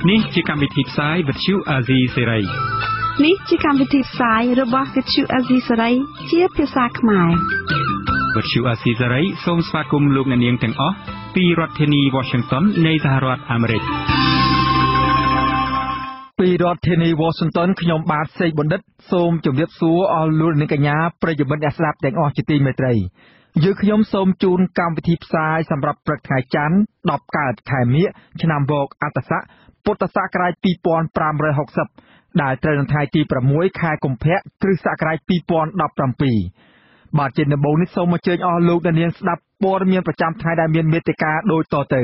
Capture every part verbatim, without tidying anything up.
នេះជាកម្មវិធីផ្សាយវិទ្យុអាស៊ីសេរីនេះជាកម្មវិធីផ្សាយរបស់វិទ្យុអាស៊ីសេរីជាភាសាខ្មែរវិទ្យុអាស៊ីសេរីសូមស្វាគមន៍លោកអ្នកនាងទាំងអស់ពីរដ្ឋធានី Washington នៃសហរដ្ឋអាមេរិកពីរដ្ឋធានី Washington ខ្ញុំបាទសេកបណ្ឌិតសូមជម្រាបសួរអស់លោកអ្នកកញ្ញាប្រិយមិត្តអ្នកស្ដាប់ទាំងអស់ជាទីមេត្រីយើងខ្ញុំសូមជូនកម្មវិធីផ្សាយសម្រាប់ព្រឹកថ្ងៃច័ន្ទដប់កើតខែមិញឆ្នាំវកអត្តស័កពុទ្ធសករាជពីរពាន់ប្រាំរយហកសិបដែលត្រូវនៅថ្ងៃទីប្រាំមួយខែកុម្ភៈគ្រិស្តសករាជពីរពាន់ដប់ប្រាំពីរបាទជាដំបូងនេះសូមអញ្ជើញអស់លោកអ្នកនាងស្ដាប់ព័ត៌មានប្រចាំថ្ងៃដែលមានមេត្តាដូចតទៅ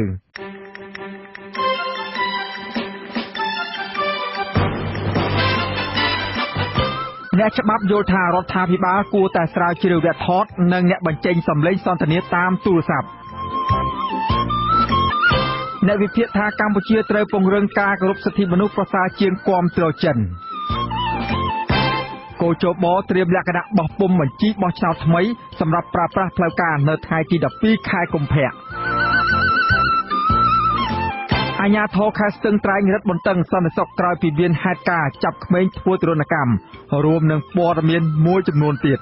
អ្នកច្បាប់យល់ថារដ្ឋាភិបាលគួរតែស្រាវជ្រាវវគ្គថតនិងអ្នកបញ្ចេញសម្លេងសន្ទនាតាមទូរស័ព្ទអ្នកវិភាគថាកម្ពុជាត្រូវពង្រឹងការគោរពសិទ្ធិមនុស្សប្រសើរជាងគាំទ្រចិនកោជបត្រៀមលក្ខណៈបោះពុម្ពបញ្ជីបោះឆ្នោតថ្មីសម្រាប់ប្រើប្រាស់ផ្លូវការនៅថ្ងៃទីដប់ពីរខែកុម្ភៈអាជ្ញាធរខេត្តស្ទឹងត្រែងរឹតបន្តឹងសន្តិសុខក្រោយពីមានហេតុការណ៍ចាប់ក្មេងធ្វើទរណកម្មរួមនឹងព័ត៌មានមួយចំនួនទៀត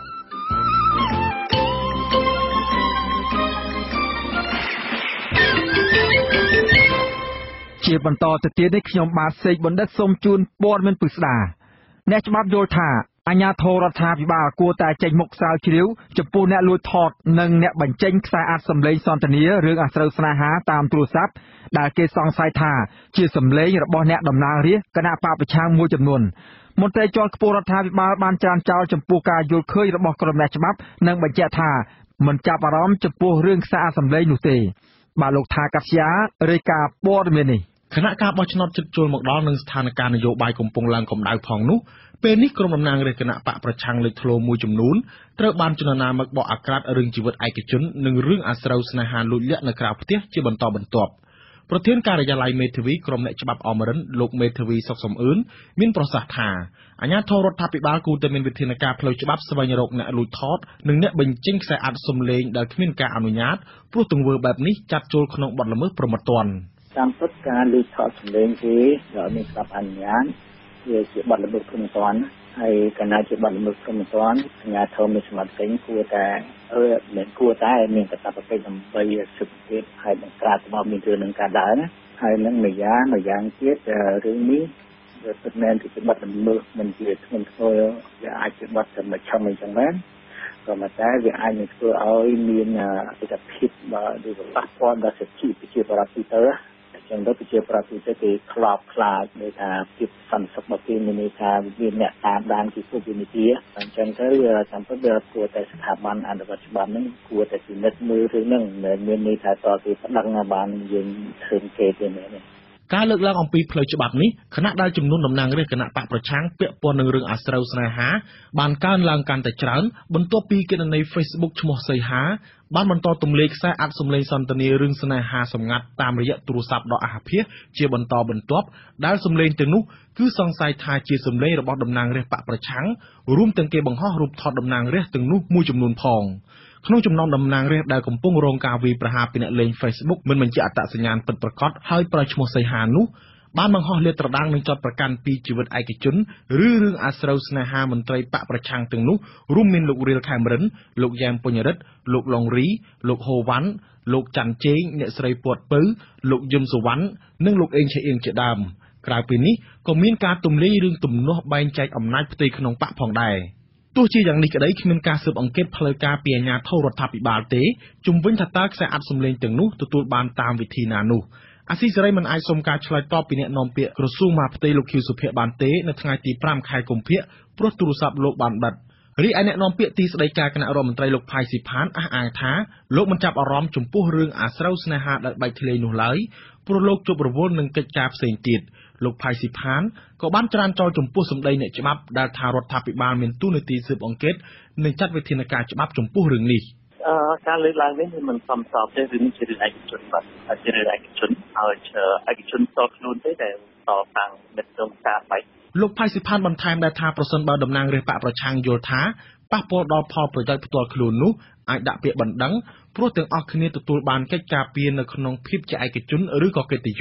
ជាបន្តទៅទៀតនេះខ្ញុំបាទសេកបណ្ឌិតសូមជូនព័ត៌មានពិស្ដាអ្នកច្បាប់យល់ថាអាជ្ញាធររដ្ឋាភិបាលគួរតែចេញមុខស្រាវជ្រាវចំពោះអ្នកលួចថតនិងអ្នកបញ្ចេញខ្សែអាចសម្លេងសន្ទនារឿងអាស្រូវស្នេហាតាមទូរស័ព្ទដែលគេសង្ស័យថាជាសម្លេងរបស់អ្នកតំណាងរាស្ត្រគណៈបកប្រឆាំងមួយចំនួនមន្ត្រីជាន់ខ្ពស់រដ្ឋាភិបាលបានច្រានចោលចំពោះការយល់ឃើញរបស់ក្រុមអ្នកច្បាប់និងបញ្ជាក់ថាមិនចាប់អារម្មណ៍ចំពោះរឿងខ្សែអាចសម្លេងនោះទេបាទលោកថាកាស្យារាយការណ៍ព័ត៌មាននេះគណៈការបោះឆ្នោតជិតចូលមកដល់នឹងស្ថានភាពនយោបាយកំពុងឡើងកម្ដៅផងនោះពេលនេះក្រុមតំណាងរាស្ត្រគណៈបកប្រឆាំងលេចធ្លោមួយចំនួនត្រូវបានចលនាមកបកអាក្រាតរឿងជីវិតឯកជននិងរឿងអាស្រូវស្នេហាលួចលាក់នៅក្រៅផ្ទះជាបន្តបន្ទាប់ប្រធានការិយាល័យមេធាវីក្រុមអ្នកច្បាប់អមរិនលោកមេធាវីសុកសំអឿនមានប្រសាសន៍ថាអាជ្ញាធររដ្ឋាភិបាលគួរតែមានវិធានការផ្លូវច្បាប់ស្វែងរកអ្នកលួចថតនិងអ្នកបញ្ចេញខ្សែអាចសំឡេងដែលគ្មានការអនុញ្ញាតព្រោះទង្វើបែបនេះចាត់ចូលក្នុងបទល្មើសប្រមត្តនតាមពិតការលួចថតសម្លេងគេដែលមានស្រាប់អនុញ្ញាតវាជាបទល្មើសប្រមត្តនហើយកាលណាជាបទល្មើសប្រមត្តនអាជ្ញាធរមានសមត្ថកិច្ចគួរតែអឺមិនគួរតែមានកាតព្វកិច្ចដើម្បីស៊ើបអង្កេតហើយបង្ក្រាបមកមានរឿងនឹងការដើរណាហើយនឹងម្យ៉ាងម្យ៉ាងទៀតរឿងនេះវាពិតមែនជាបទល្មើសមិនជាធ្ងន់ធ្ងរវាអាចជាបទសម្បត្តិអញ្ចឹងមែនក៏ប៉ុន្តែវាអាចនឹងធ្វើឲ្យមានអត្ថប្រយោជន៍បាទដូចប៉ះពាល់ដល់សិទ្ធិប្រជាពលរដ្ឋទីទៅចឹងទៅប្រជាប្រដ្ឋទីទៅគេខ្លោបខ្លាចដោយថាភាពសន្តិសុខរបស់គេមានន័យថាមានអ្នកតាមដានពីពុទ្ធវិនិច្ឆ័យអញ្ចឹងទៅតាមពិតវាគួរតែស្ថាប័នអនុវត្តច្បាប់ហ្នឹងគួរតែពិនិត្យមើលរឿងហ្នឹងមិនមានន័យថាតើគេប្តឹងបានយើងឃើញគេទេមែនទេការលើកឡើងអំពីផ្លូវច្បាប់នេះគណៈដែលចំនួនតំណាងរាស្ត្រគណៈបកប្រឆាំងពាក់ព័ន្ធនឹងរឿងអាស្រូវស្នេហាបានកើនឡើងកាន់តែច្រើនបន្ទាប់ពីគណនី Facebook ឈ្មោះសីហាបានបន្តទម្លាយខ្សែអាចសម្លេងសន្ទនារឿងស្នេហាសម្ងាត់តាមរយៈទូរស័ព្ទដ៏អាសភាសជាបន្តបន្ទាប់ដែលសម្លេងទាំងនោះគឺសង្ស័យថាជាសម្លេងរបស់តំណាងរាស្ត្របកប្រឆាំងរួមទាំងគេបង្ហោះរូបថតតំណាងរាស្ត្រទាំងនោះមួយចំនួនផងក្នុងចំណោមតំណាងរាស្ត្រដែលកំពុងរងការវាយប្រហារពីអ្នកលេង Facebook មិនបញ្ជាក់អត្តសញ្ញាណពិតប្រាកដហើយប្រើឈ្មោះសីហានោះបានបង្ហោះលាតត្រដាងនឹងចាត់ប្រកាន់ពីជីវិតឯកជនឬរឿងអាស្រូវស្នេហាមន្ត្រីបកប្រឆាំងទាំងនោះរួមមានលោករៀលខេមរិនលោកយ៉ែមពុញរិទ្ធលោកឡុងរីលោកហូវ៉ាន់លោកច័ន្ទជេងអ្នកស្រីពាត់ពៅលោកយឹមសុវណ្ណនិងលោកអេងឆេអៀងជាដើមក្រៅពីនេះក៏មានការទម្លាយរឿងទំនាស់បែងចែកអំណាចផ្ទៃក្នុងបកផងដែរទោះជាយ៉ាងនេះក្តីគ្មានការស៊ើបអង្កេតផ្លូវការពីអាជ្ញាធររដ្ឋាភិបាលទេជំវិញថាតើខ្សែអាចសម្លេងទាំងនោះទទួលបានតាមវិធីណានោះអាស៊ីសេរីមិនអាចសុំការឆ្លើយតបពីអ្នកនាំពាក្យក្រសួងមហាផ្ទៃលោកខៀវសុភ័ក្របានទេនៅថ្ងៃទីប្រាំខែកុម្ភៈព្រោះទូរស័ព្ទលោកបានបិទរីឯអ្នកនាំពាក្យទីស្តីការគណៈរដ្ឋមន្ត្រីលោកផៃស៊ីផានអះអាងថាលោកមិនចាប់អារម្មណ៍ចំពោះរឿងអាស្រូវស្នេហាដែលបែកធ្លាយនោះឡើយព្រោះលោកជួបរវល់នឹងកិច្ចការផ្សេងទៀតលោកផៃស៊ីផានក៏បានច្រានចោលចំពោះសម្ដីអ្នកច្បាប់ដែលថារដ្ឋាភិបាលមានទូនាទីស៊ើបអង្កេតនិងចាត់វិធានការច្បាប់ចំពោះរឿងនេះអឺការលើកឡើងនេះមិនសមស្របទេឬនេះជារឿងឯកជនបាទជារឿងឯកជនហើយឯកជនតខ្លួនទេដែលតតាំងមិត្តក្រុមការបែកលោកផៃស៊ីផានបន្ថែមដែរថាប្រសិនបើតំណាងរាស្ត្របកប្រឆាំងយល់ថាប៉ះពាល់ដល់ផលប្រយោជន៍ផ្ទាល់ខ្លួននោះអាចដាក់ពាក្យបណ្ដឹងព្រោះទាំងអស់គ្នាទទួលបានកិច្ចការពារនៅក្នុងភាពជាឯកជនឬក៏កិត្តិយស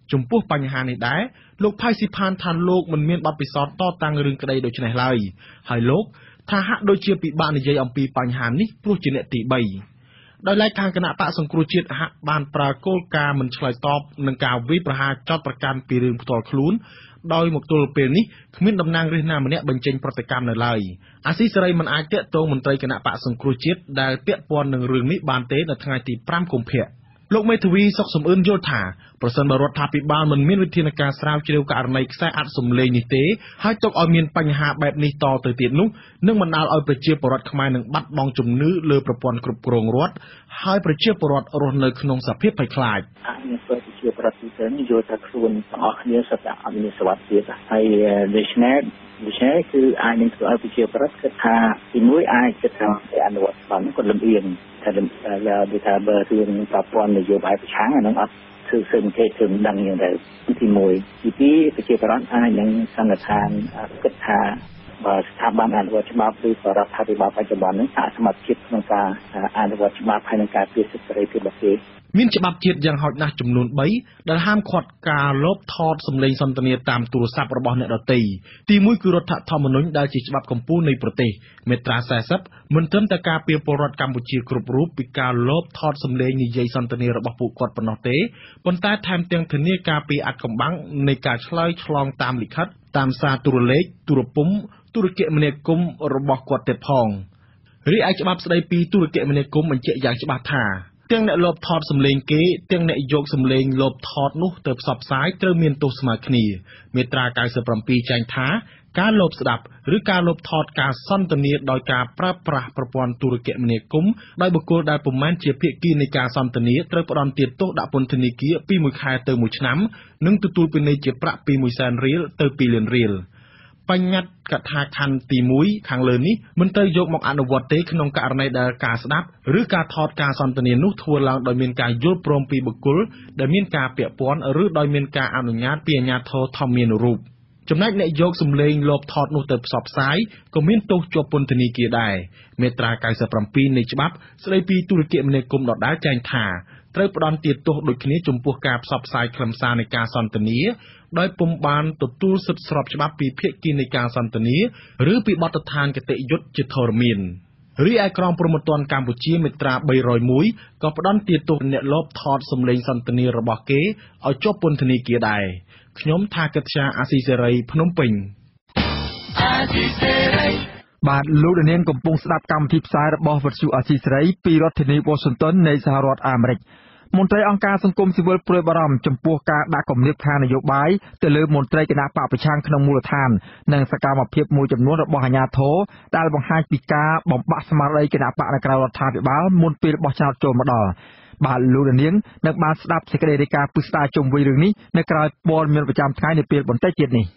ចំពោះបញ្ហានេះដែរលោកផៃស៊ីផានថាលោកមិនមានបទពិសោធន៍តតាំងរឿងក្តីដូចនេះឡើយហើយលោកថាហាក់ដូចជាពិបាកនិយាយអំពីបញ្ហានេះព្រោះជាអ្នកទីបីដោយឡែកខាងគណៈបកសង្គ្រោះជាតិហាក់បានប្រើគោលការណ៍មិនឆ្លើយតបនឹងការវិប្រហារចោទប្រកាន់ពីរឿងផ្ទាល់ខ្លួនដោយមកទល់ពេលនេះគ្មានតំណាងរាស្ត្រណាម្នាក់បញ្ចេញប្រតិកម្មនៅឡើយអាស៊ីសេរីមិនអាចតាក់ទងមន្ត្រីគណៈបកសង្គ្រោះជាតិដែលពាក់ព័ន្ធនឹងរឿងនេះបានទេនៅថ្ងៃទី5កុម្ភៈលោកមេធាវីសុកសំអឿនយល់ថាប្រសិនបើរដ្ឋាភិបាលមិនមានវិធានការស្រាវជ្រាវករណីខ្សែអាត់សម្លេងនេះទេហើយទុកឲ្យមានបញ្ហាបែបនេះតទៅទៀតនោះនឹងបណ្ដាលឲ្យប្រជាពលរដ្ឋខ្មែរនឹងបាត់បង់ជំនឿលើប្រព័ន្ធគ្រប់គ្រងរដ្ឋហើយប្រជាពលរដ្ឋរស់នៅក្នុងសភាពភ័យខ្លាចប្រជាពលរដ្ឋទីទៅយល់ថាខ្លួនទាំងអស់គ្នាសុទ្ធតែអត់មានសុវត្ថិភាពហើយដូច្នេះដូច្នេះគឺអាចនឹងធ្វើឲ្យប្រជាពលរដ្ឋគិតថាទីមួយអាចគិតថាអនុវត្តបានក៏លំអៀងថាដូចថាបើរឿងប្រព័ន្ធនយោបាយប្រឆាំងអានឹងអត់ធ្វើសឹងគេធ្វើមិនដឹងយ៉ាងដែរទីមួយទីពីរប្រជាពលរដ្ឋអាចនឹងសន្និដ្ឋានគិតថាបើស្ថាប័នអនុវត្តច្បាប់ឬក៏រដ្ឋាភិបាលបច្ចុប្បន្ននេះអសមត្ថភាពក្នុងការអនុវត្តច្បាប់ហើយនឹងការពារសិទ្ធិសេរីភាពរបស់គេមានច្បាប់ជាតិយ៉ាងហោចណាស់ចំនួនបីដែលហាមឃាត់ការលបថតសម្លេងសន្ទនាតាមទូរស័ព្ទរបស់អ្នកដទៃទីមួយគឺរដ្ឋធម្មនុញ្ញដែលជាច្បាប់កម្ពុជានៃប្រទេសមាត្រាสี่สิบមិនត្រឹមតែការពារពលរដ្ឋកម្ពុជាគ្រប់រូបពីការលបថតសម្លេងនិយាយសន្ទនារបស់ពួកគាត់ប៉ុណ្ណោះទេប៉ុន្តែថែមទាំងធានាការពារអាថ៌កំបាំងនៃការឆ្លើយឆ្លងតាមលិខិតតាមសារទូរលេខទូរពំទូរគមនាគមន៍របស់គាត់ទៀតផងរីឯច្បាប់ស្តីពីទូរគមនាគមន៍បញ្ជាក់យ៉ាងច្បាស់ថាទាំងអ្នកលបថតសម្លេងគេទាំងអ្នកយកសម្លេងលបថតនោះទៅផ្សព្វផ្សាយត្រូវមានទោសស្មើគ្នាមាត្រា九十七ចែងថាការលបស្ដាប់ឬការលបថតការសន្ទនាដោយការប្រើប្រាស់ប្រព័ន្ធទូរគមនាគមន៍ដោយបុគ្គលដែលពុំមែនជាភាគីនៃការសន្ទនាត្រូវផ្ដន្ទាទោសដាក់ពន្ធនាគារពីមួយខែទៅមួយឆ្នាំនិងទទួលពិន័យជាប្រាក់ពីមួយសែនរៀលទៅពីរលានរៀលបញ្ញត្តិកថាខណ្ឌទីមួយខាងលើនេះមិនត្រូវយកមកអនុវត្តទេក្នុងករណីដែលការស្ដាប់ឬការថតការសន្ទនានោះធ្វើឡើងដោយមានការយល់ព្រមពីបុគ្គលដែលមានការពាក់ព័ន្ធឬដោយមានការអនុញ្ញាតពីអាជ្ញាធរធម្មានុរូបចំណែកអ្នកយកសម្លេងលបថតនោះទៅផ្សព្វផ្សាយក៏មានទោសជាប់ពន្ធនាគារដែរមាត្រា九十七នៃច្បាប់ស្តីពីទូរគមនាគមន៍ដដែលចែងថាត្រូវផ្ដន្ទាទោសដូចគ្នាចំពោះការផ្សព្វផ្សាយខ្លឹមសារនៃការសន្ទនាដោយពុំបានទទួលសិទ្ធិស្របច្បាប់ពីភាគីនៃការសន្ទនាឬពីបទដ្ឋានគតិយុត្តជាធរមានរីឯក្រមព្រហ្មទណ្ឌកម្ពុជាមាត្រាបីរយមួយក៏ផ្ដន្ទាទោសអ្នកលបថតសម្លេងសន្ទនារបស់គេឲ្យជាប់ពន្ធនាគារដែរខ្ញុំថាកិត្យាអាស៊ីសេរីភ្នំពេញអាស៊ីសេរីបាទលោកនាងកំពុងស្ដាប់កម្មវិធីផ្សាយរបស់វិទ្យុអាស៊ីសេរីពីរដ្ឋធានី Washington នៃសហរដ្ឋអាមេរិកមន្ត្រីអង្គការសង្គមស៊ីវិលព្រួយបារម្ភចំពោះការដាក់គំនាបខាងនយោបាយទៅលើមន្ត្រីគណៈបកប្រឆាំងក្នុងមូលដ្ឋាននិងសកម្មភាពមួយចំនួនរបស់អាជ្ញាធរដែលបង្ហាញពីការបំបាក់ស្មារតីគណៈបកនៅក្រៅរដ្ឋាភិបាលមុនពេលបោះឆ្នោតចូលមកដល់បាទលោកនាងនឹងបានស្ដាប់សេចក្តីរាយការណ៍ពិស្ដារជុំវិញរឿងនេះនៅក្រៅព័ត៌មានប្រចាំថ្ងៃនាពេលបន្តិចទៀតនេះ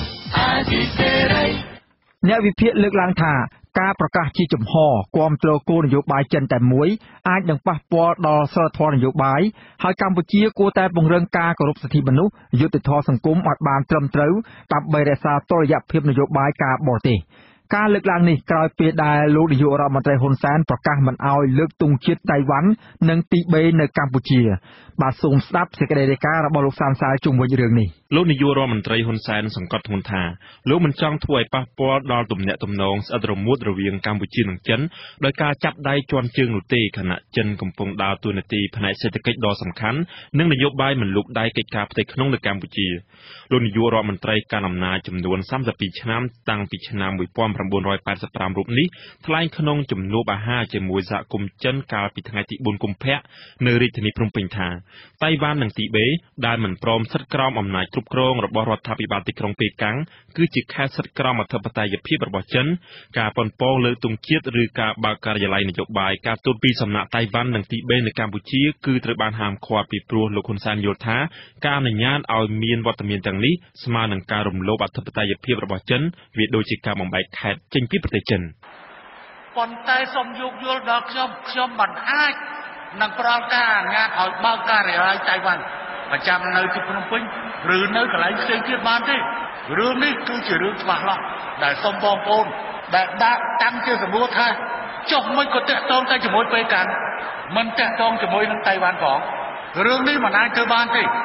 អ្នកវិភាគលើកឡើងថាការប្រកាសជាចំហគាំទ្រគោលនយោបាយចិនតែមួយអាចនឹងប៉ះពាល់ដល់សីលធម៌នយោបាយហើយកម្ពុជាគួរតែពង្រឹងការគោរពសិទ្ធិមនុស្សយុត្តិធម៌សង្គមឲ្យបានត្រឹមត្រូវដើម្បីរក្សាតុល្យភាពនយោបាយការបរទេសការលើកឡើងនេះក្រោយពេលដែលលោកនាយករដ្ឋមន្ត្រីហ៊ុនសែនប្រកាសមិនអោយលើកទង់ជាតិតៃវ៉ាន់និងទីបេនៅកម្ពុជាបាទសូមស្ដាប់សេចក្តីរាយការណ៍របស់លោកសានសាលជុំវិញរឿងនេះលោកនាយករដ្ឋមន្ត្រីហ៊ុនសែនសង្កត់ធ្ងន់ថាលោកមិនចង់ធ្វើឲ្យប៉ះពាល់ដល់ទំនាក់ទំនងស្អិតរមួតរវាងកម្ពុជានិងចិនដោយការចាប់ដៃជាន់ជើងនោះទេខណៈចិនកំពុងដើរតួនាទីផ្នែកសេដ្ឋកិច្ចដ៏សំខាន់និងនយោបាយមិនលូកដៃកិច្ចការផ្ទៃក្នុងនៅកម្ពុជាលោកនាយករដ្ឋមន្ត្រីកាន់អំណាចចំនួនសាមសិបពីរឆ្នាំតាំងពីឆ្នាំmột nghìn chín trăm tám mươi lămរូបនេះថ្លែងក្នុងជំនួបអាហារជាមួយសហគមន៍ចិនកាលពីថ្ងៃទីbốnកុម្ភៈនៅរាជធានីភ្នំពេញថាតៃវ៉ាន់និងទីបេដែលមិនព្រមស្ថិតក្រោមអំណាចគ្រប់គ្រងរបស់រដ្ឋាភិបាលទីក្រុងប៉េកាំងគឺជាខេត្តស្ថិតក្រោមអធិបតេយ្យភាពរបស់ចិនការប៉ុនប៉ងលើទង់ជាតិឬការបើកការិយាល័យនយោបាយការទូតពីសំណាក់តៃវ៉ាន់និងទីបេនៅកម្ពុជាគឺត្រូវបានហាមឃាត់ពីព្រោះលោកហ៊ុនសែនយល់ថាការអនុញ្ញាតឲ្យមានវត្តមានទាំងនេះស្មើនឹងការរំលោភអធិបតេយ្យភាពរបស់ចិនវាដូចជាការបំបែកខេត្តចេញពីប្រទេសចិនប៉ុន្តែសូមយោគយល់ដល់ខ្ញុំខ្ញុំមិនអាចនឹងផ្ដល់ការអនុញ្ញាតឲ្យបើកការិយាល័យតៃវ៉ាន់ប្រចាំនៅទីភ្នំពេញឬនៅកន្លែងផ្សេងទៀតបានទេរឿងនេះគឺជារឿងច្បាស់លាស់ដែលសូមបងប្អូនដែលដាក់តាំងជាសំណួរថាចុះមិនក៏តាក់ទងតែជាមួយប៉េកាំងមិនតាក់ទងជាមួយនឹងតៃវ៉ាន់ផងរឿងនេះមិនអាចធ្វើបានទេ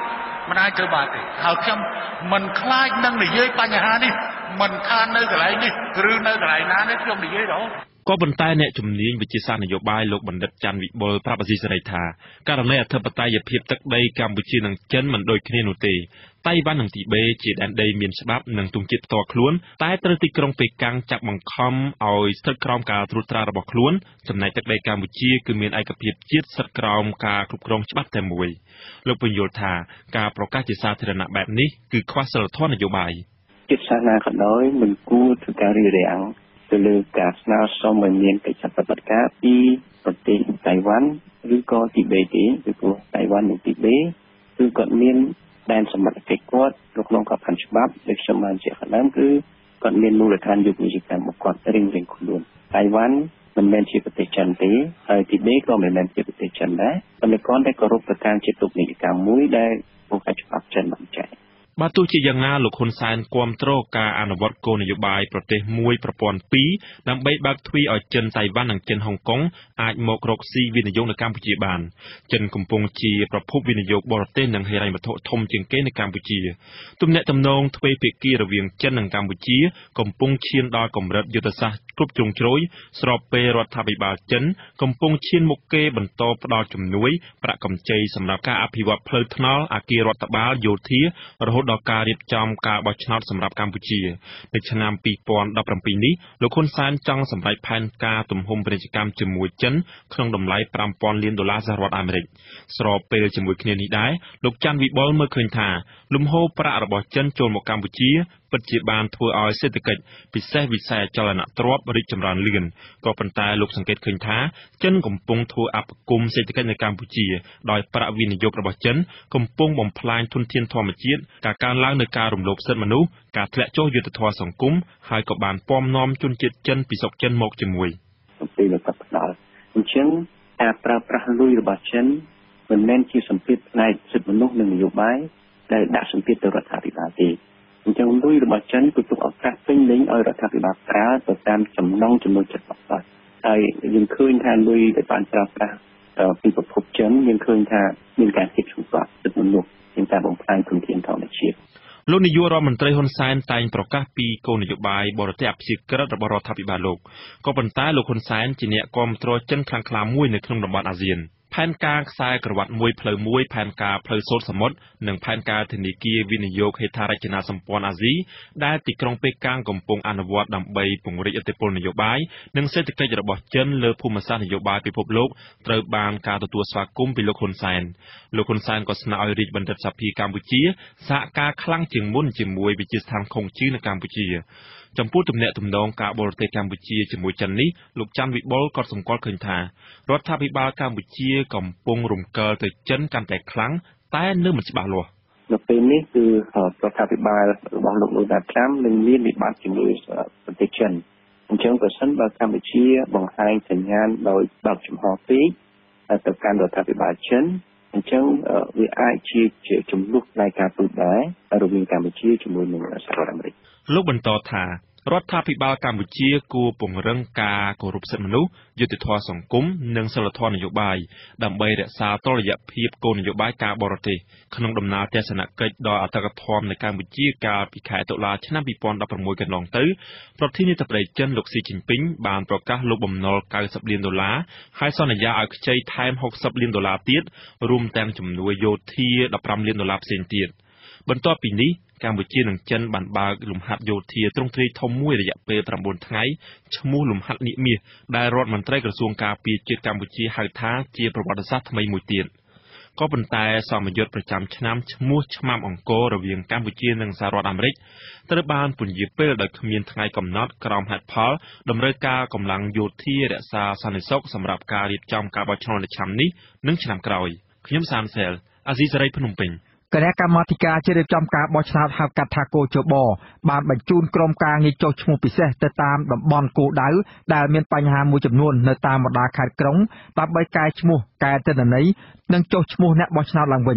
មិនអាចធ្វើបានទេហើយខ្ញុំមិនខ្លាចនឹងនិយាយបញ្ហានេះមិនថានៅកន្លែងនេះឬនៅកន្លែងណានេះខ្ញុំនិយាយរហូតក៏ប៉ុន្តែអ្នកជំនាញវិទ្យាសាស្ត្រនយោបាយលោកបណ្ឌិតច័ន្ទវិបុលប្រាប់អាស៊ីសេរីថាករណីអធិបតេយ្យភាពទឹកដីកម្ពុជានិងចិនមិនដូចគ្នានោះទេតៃវ៉ាន់និងទីបេជាដែនដីមានច្បាប់និងទង់ជាតិផ្ទាល់ខ្លួនតែត្រូវទីក្រុងប៉េកាំងចាប់បង្ខំឲ្យស្ថិតក្រោមការត្រួតត្រារបស់ខ្លួនចំណែកទឹកដីកម្ពុជាគឺមានឯកភាពជាតិស្ថិតក្រោមការគ្រប់គ្រងច្បាប់តែមួយលោកពន្យល់ថាការប្រកាសជាសាធារណៈបែបនេះគឺខ្វះសីលធម៌នយោបាយចិត្តសាសនាក៏ដោយមិនគួរធ្វើការរារាំងទៅលើការស្នើសុំឲ្យមានកិច្ចប្រតិបត្តិការពីប្រទេសតៃវ៉ាន់ឬក៏ទីបេទេពីព្រោះតៃវ៉ាន់និងទីបេគឺគាត់មានដែនសមត្ថកិច្ចគាត់ក្នុងក្របខ័ណ្ឌច្បាប់ដែលខ្ញុំបានជាខាងដើមគឺគាត់មានមូលដ្ឋានយុទ្ធវិជ្ជារបស់គាត់រៀងៗខ្លួនតៃវ៉ាន់មិនមែនជាប្រទេសចិនទេហើយទីបេក៏មិនមែនជាប្រទេសចិនដែរប៉ុន្តែគាត់តែគោរពទៅតាមជាទុកនីយកម្មមួយដែលពួកគេច្បាប់ចិនបានចែងបើទោះជាយ៉ាងណាលោកហ៊ុនសែនគាំទ្រការអនុវត្តគោលនយោបាយប្រទេសមួយប្រព័ន្ធពីរដើម្បីបើកទ្វារឲ្យចិនតៃវ៉ាន់និងចិនហុងកុងអាចមករកស៊ីវិនិយោគនៅកម្ពុជាបានចិនកំពុងជាប្រភពវិនិយោគបរទេសនិងហិរញ្ញវត្ថុធំជាងគេនៅកម្ពុជាទំនាក់ទំនងទ្វេភាគីរវាងចិននិងកម្ពុជាកំពុងឈានដល់កម្រិតយុទ្ធសាស្ត្រគ្រប់ជ្រុងជ្រោយស្របពេលរដ្ឋាភិបាលចិនកំពុងឈានមុខគេបន្តផ្ដល់ជំនួយប្រាក់កម្ចីសម្រាប់ការអភិវឌ្ឍផ្លូវថ្នល់អគាររដ្ឋបាលយោធារហូតដល់ការរៀបចំការបោះឆ្នោតសម្រាប់កម្ពុជានៅឆ្នាំពីរពាន់ដប់ប្រាំពីរនេះលោកហ៊ុនសែនចង់សម្រេចផែនការទំហំពាណិជ្ជកម្មជាមួយចិនក្នុងតម្លៃប្រាំពាន់លានដុល្លារសហរដ្ឋអាមេរិកស្របពេលជាមួយគ្នានេះដែរលោកច័ន្ទវិបុលមើលឃើញថាលំហូរប្រាក់របស់ចិនចូលមកកម្ពុជាពិតជាបានធ្វើឲ្យសេដ្ឋកិច្ចពិសេសវិស័យអចលនទ្រព្យរីកចម្រើនលឿនក៏ប៉ុន្តែលោកសង្កេតឃើញថាចិនកំពុងធ្វើអភិគមសេដ្ឋកិច្ចនៅកម្ពុជាដោយប្រាក់វិនិយោគរបស់ចិនកំពុងបំផ្លាញធនធានធម្មជាតិការកើនឡើងនៃការរំលោភសិទ្ធិមនុស្សការធ្លាក់ចុះយុត្តិធម៌សង្គមហើយក៏បានពំនាំជនជាតិចិនពីស្រុកចិនមកជាមួយពីលោកផ្ដាល់អញ្ចឹងការប្រើប្រាស់លុយរបស់ចិនមិនមែនជាសម្ពាធផ្នែកសិទ្ធិមនុស្សនិងនយោបាយដែលដាក់សម្ពាធទៅរដ្ឋាភិបាលទេអញ្ចឹងលុយរបស់ចិនគឺទុកឱកាសពេញលេញឲ្យរដ្ឋាភិបាលប្រើទៅតាមចំណង់ចំណូលចិត្តរបស់គាត់ហើយយើងឃើញថាលុយដែលបានប្រើប្រាស់ពីប្រភពចិនយើងឃើញថាមានការគិតឆ្លងកាត់សិទ្ធិមនុស្សមានការបំផ្លាញធនធានធម្មជាតិលោកនាយករដ្ឋមន្ត្រីហ៊ុនសែនតែងប្រកាសពីគោលនយោបាយបរទេសអព្យាក្រឹតរបស់រដ្ឋាភិបាលលោកក៏ប៉ុន្តែលោកហ៊ុនសែនជាអ្នកគាំទ្រចិនខ្លាំងក្លាមួយនៅក្នុងតំបន់អាស៊ានផែនការខ្សែក្រវ៉ាត់មួយផ្លូវមួយផែនការផ្លូវសូត្រសមុទ្រនិងផែនការធនាគារវិនិយោគហេដ្ឋារចនាសម្ព័ន្ធអាស៊ីដែលទីក្រុងប៉េកាំងកំពុងអនុវត្តដើម្បីពង្រីកឥទ្ធិពលនយោបាយនិងសេដ្ឋកិច្ចរបស់ចិនលើភូមិសាស្ត្រនយោបាយពិភពលោកត្រូវបានការទទួលស្វាគមន៍ពីលោកហ៊ុនសែនលោកហ៊ុនសែនក៏ស្នើឲ្យរាជបណ្ឌិតសភាកម្ពុជាសហការខ្លាំងជាងមុនជាមួយវិទ្យាស្ថានខុងជឿនៅកម្ពុជាចំពោះទំនាក់ទំនងការបរទេសកម្ពុជាជាមួយចិននេះលោកច័ន្ទវិបុលក៏សម្គាល់ឃើញថារដ្ឋាភិបាលកម្ពុជាកំពុងរំកិលទៅចិនកាន់តែខ្លាំងតែនៅមិនច្បាស់លាស់នៅពេលនេះគឺរដ្ឋាភិបាលរបស់លោកលោកដាឆ្នាំនឹងមានវិបត្តិជាមួយប្រទេសចិនអញ្ចឹងប្រសិនបើកម្ពុជាបង្ហាញសញ្ញាណដោយបើកចំហពេកទៅកាន់រដ្ឋាភិបាលចិនអញ្ចឹងវាអាចជាជាចំនួនផ្នែកការទូតដែររវាងកម្ពុជាជាមួយនឹងសហរដ្ឋអាមេរិកលោកបន្តថារដ្ឋាភិបាលកម្ពុជាគួរពង្រឹងការគោរពសិទ្ធិមនុស្សយុត្តិធម៌សង្គមនិងសីលធម៌នយោបាយដើម្បីរក្សាតុល្យភាពគោលនយោបាយការបរទេសក្នុងដំណើរទស្សនកិច្ចដល់អធិកធម៌នៅកម្ពុជាកាលពីខែតុលាឆ្នាំពីរពាន់ដប់ប្រាំមួយកន្លងទៅប្រធានាធិបតីចិនលោកស៊ីជីនពីងបានប្រកាសលុបបំណុលកៅសិបលានដុល្លារហើយសន្យាឲ្យខ្ចីថែមហុកសិបលានដុល្លារទៀតរួមទាំងជំនួយយោធាដប់ប្រាំលានដុល្លារផ្សេងទៀតបន្ទាប់ពីនេះកម្ពុជានិងចិនបានបើកលំហាត់យោធាទ្រង់ទ្រាយធំមួយរយៈពេលប្រាំបួនថ្ងៃឈ្មោះលំហាត់និមាសដែលរដ្ឋមន្ត្រីក្រសួងការពារជាតិកម្ពុជាហៅថាជាប្រវត្តិសាស្ត្រថ្មីមួយទៀតក៏ប៉ុន្តែសមយុទ្ធប្រចាំឆ្នាំឈ្មោះឆ្មាំអង្គររវាងកម្ពុជានិងសហរដ្ឋអាមេរិកត្រូវបានពន្យាពេលដោយគ្មានថ្ងៃកំណត់ក្រោមហេតុផលតម្រូវការកម្លាំងយោធារក្សាសន្តិសុខសម្រាប់ការរៀបចំការបោះឆ្នោតនៅឆ្នាំនេះនិងឆ្នាំក្រោយខ្ញុំសានសែលអាស៊ីសេរីភ្នំពេញគណៈកម្មាធិការជ្រៀបចំការបោះឆ្នោតហៅកាត់ថាគោចបបានបញ្ជូនក្រុមការងារចុះឈ្មោះពិសេសទៅតាមតំបន់គោលដៅដែលមានបញ្ហាមួយចំនួននៅតាមបណ្ដាខេត្តក្រុងដើម្បីកែឈ្មោះកែទិន្នន័យនិងចុះឈ្មោះអ្នកបោះឆ្នោតឡើងវិញ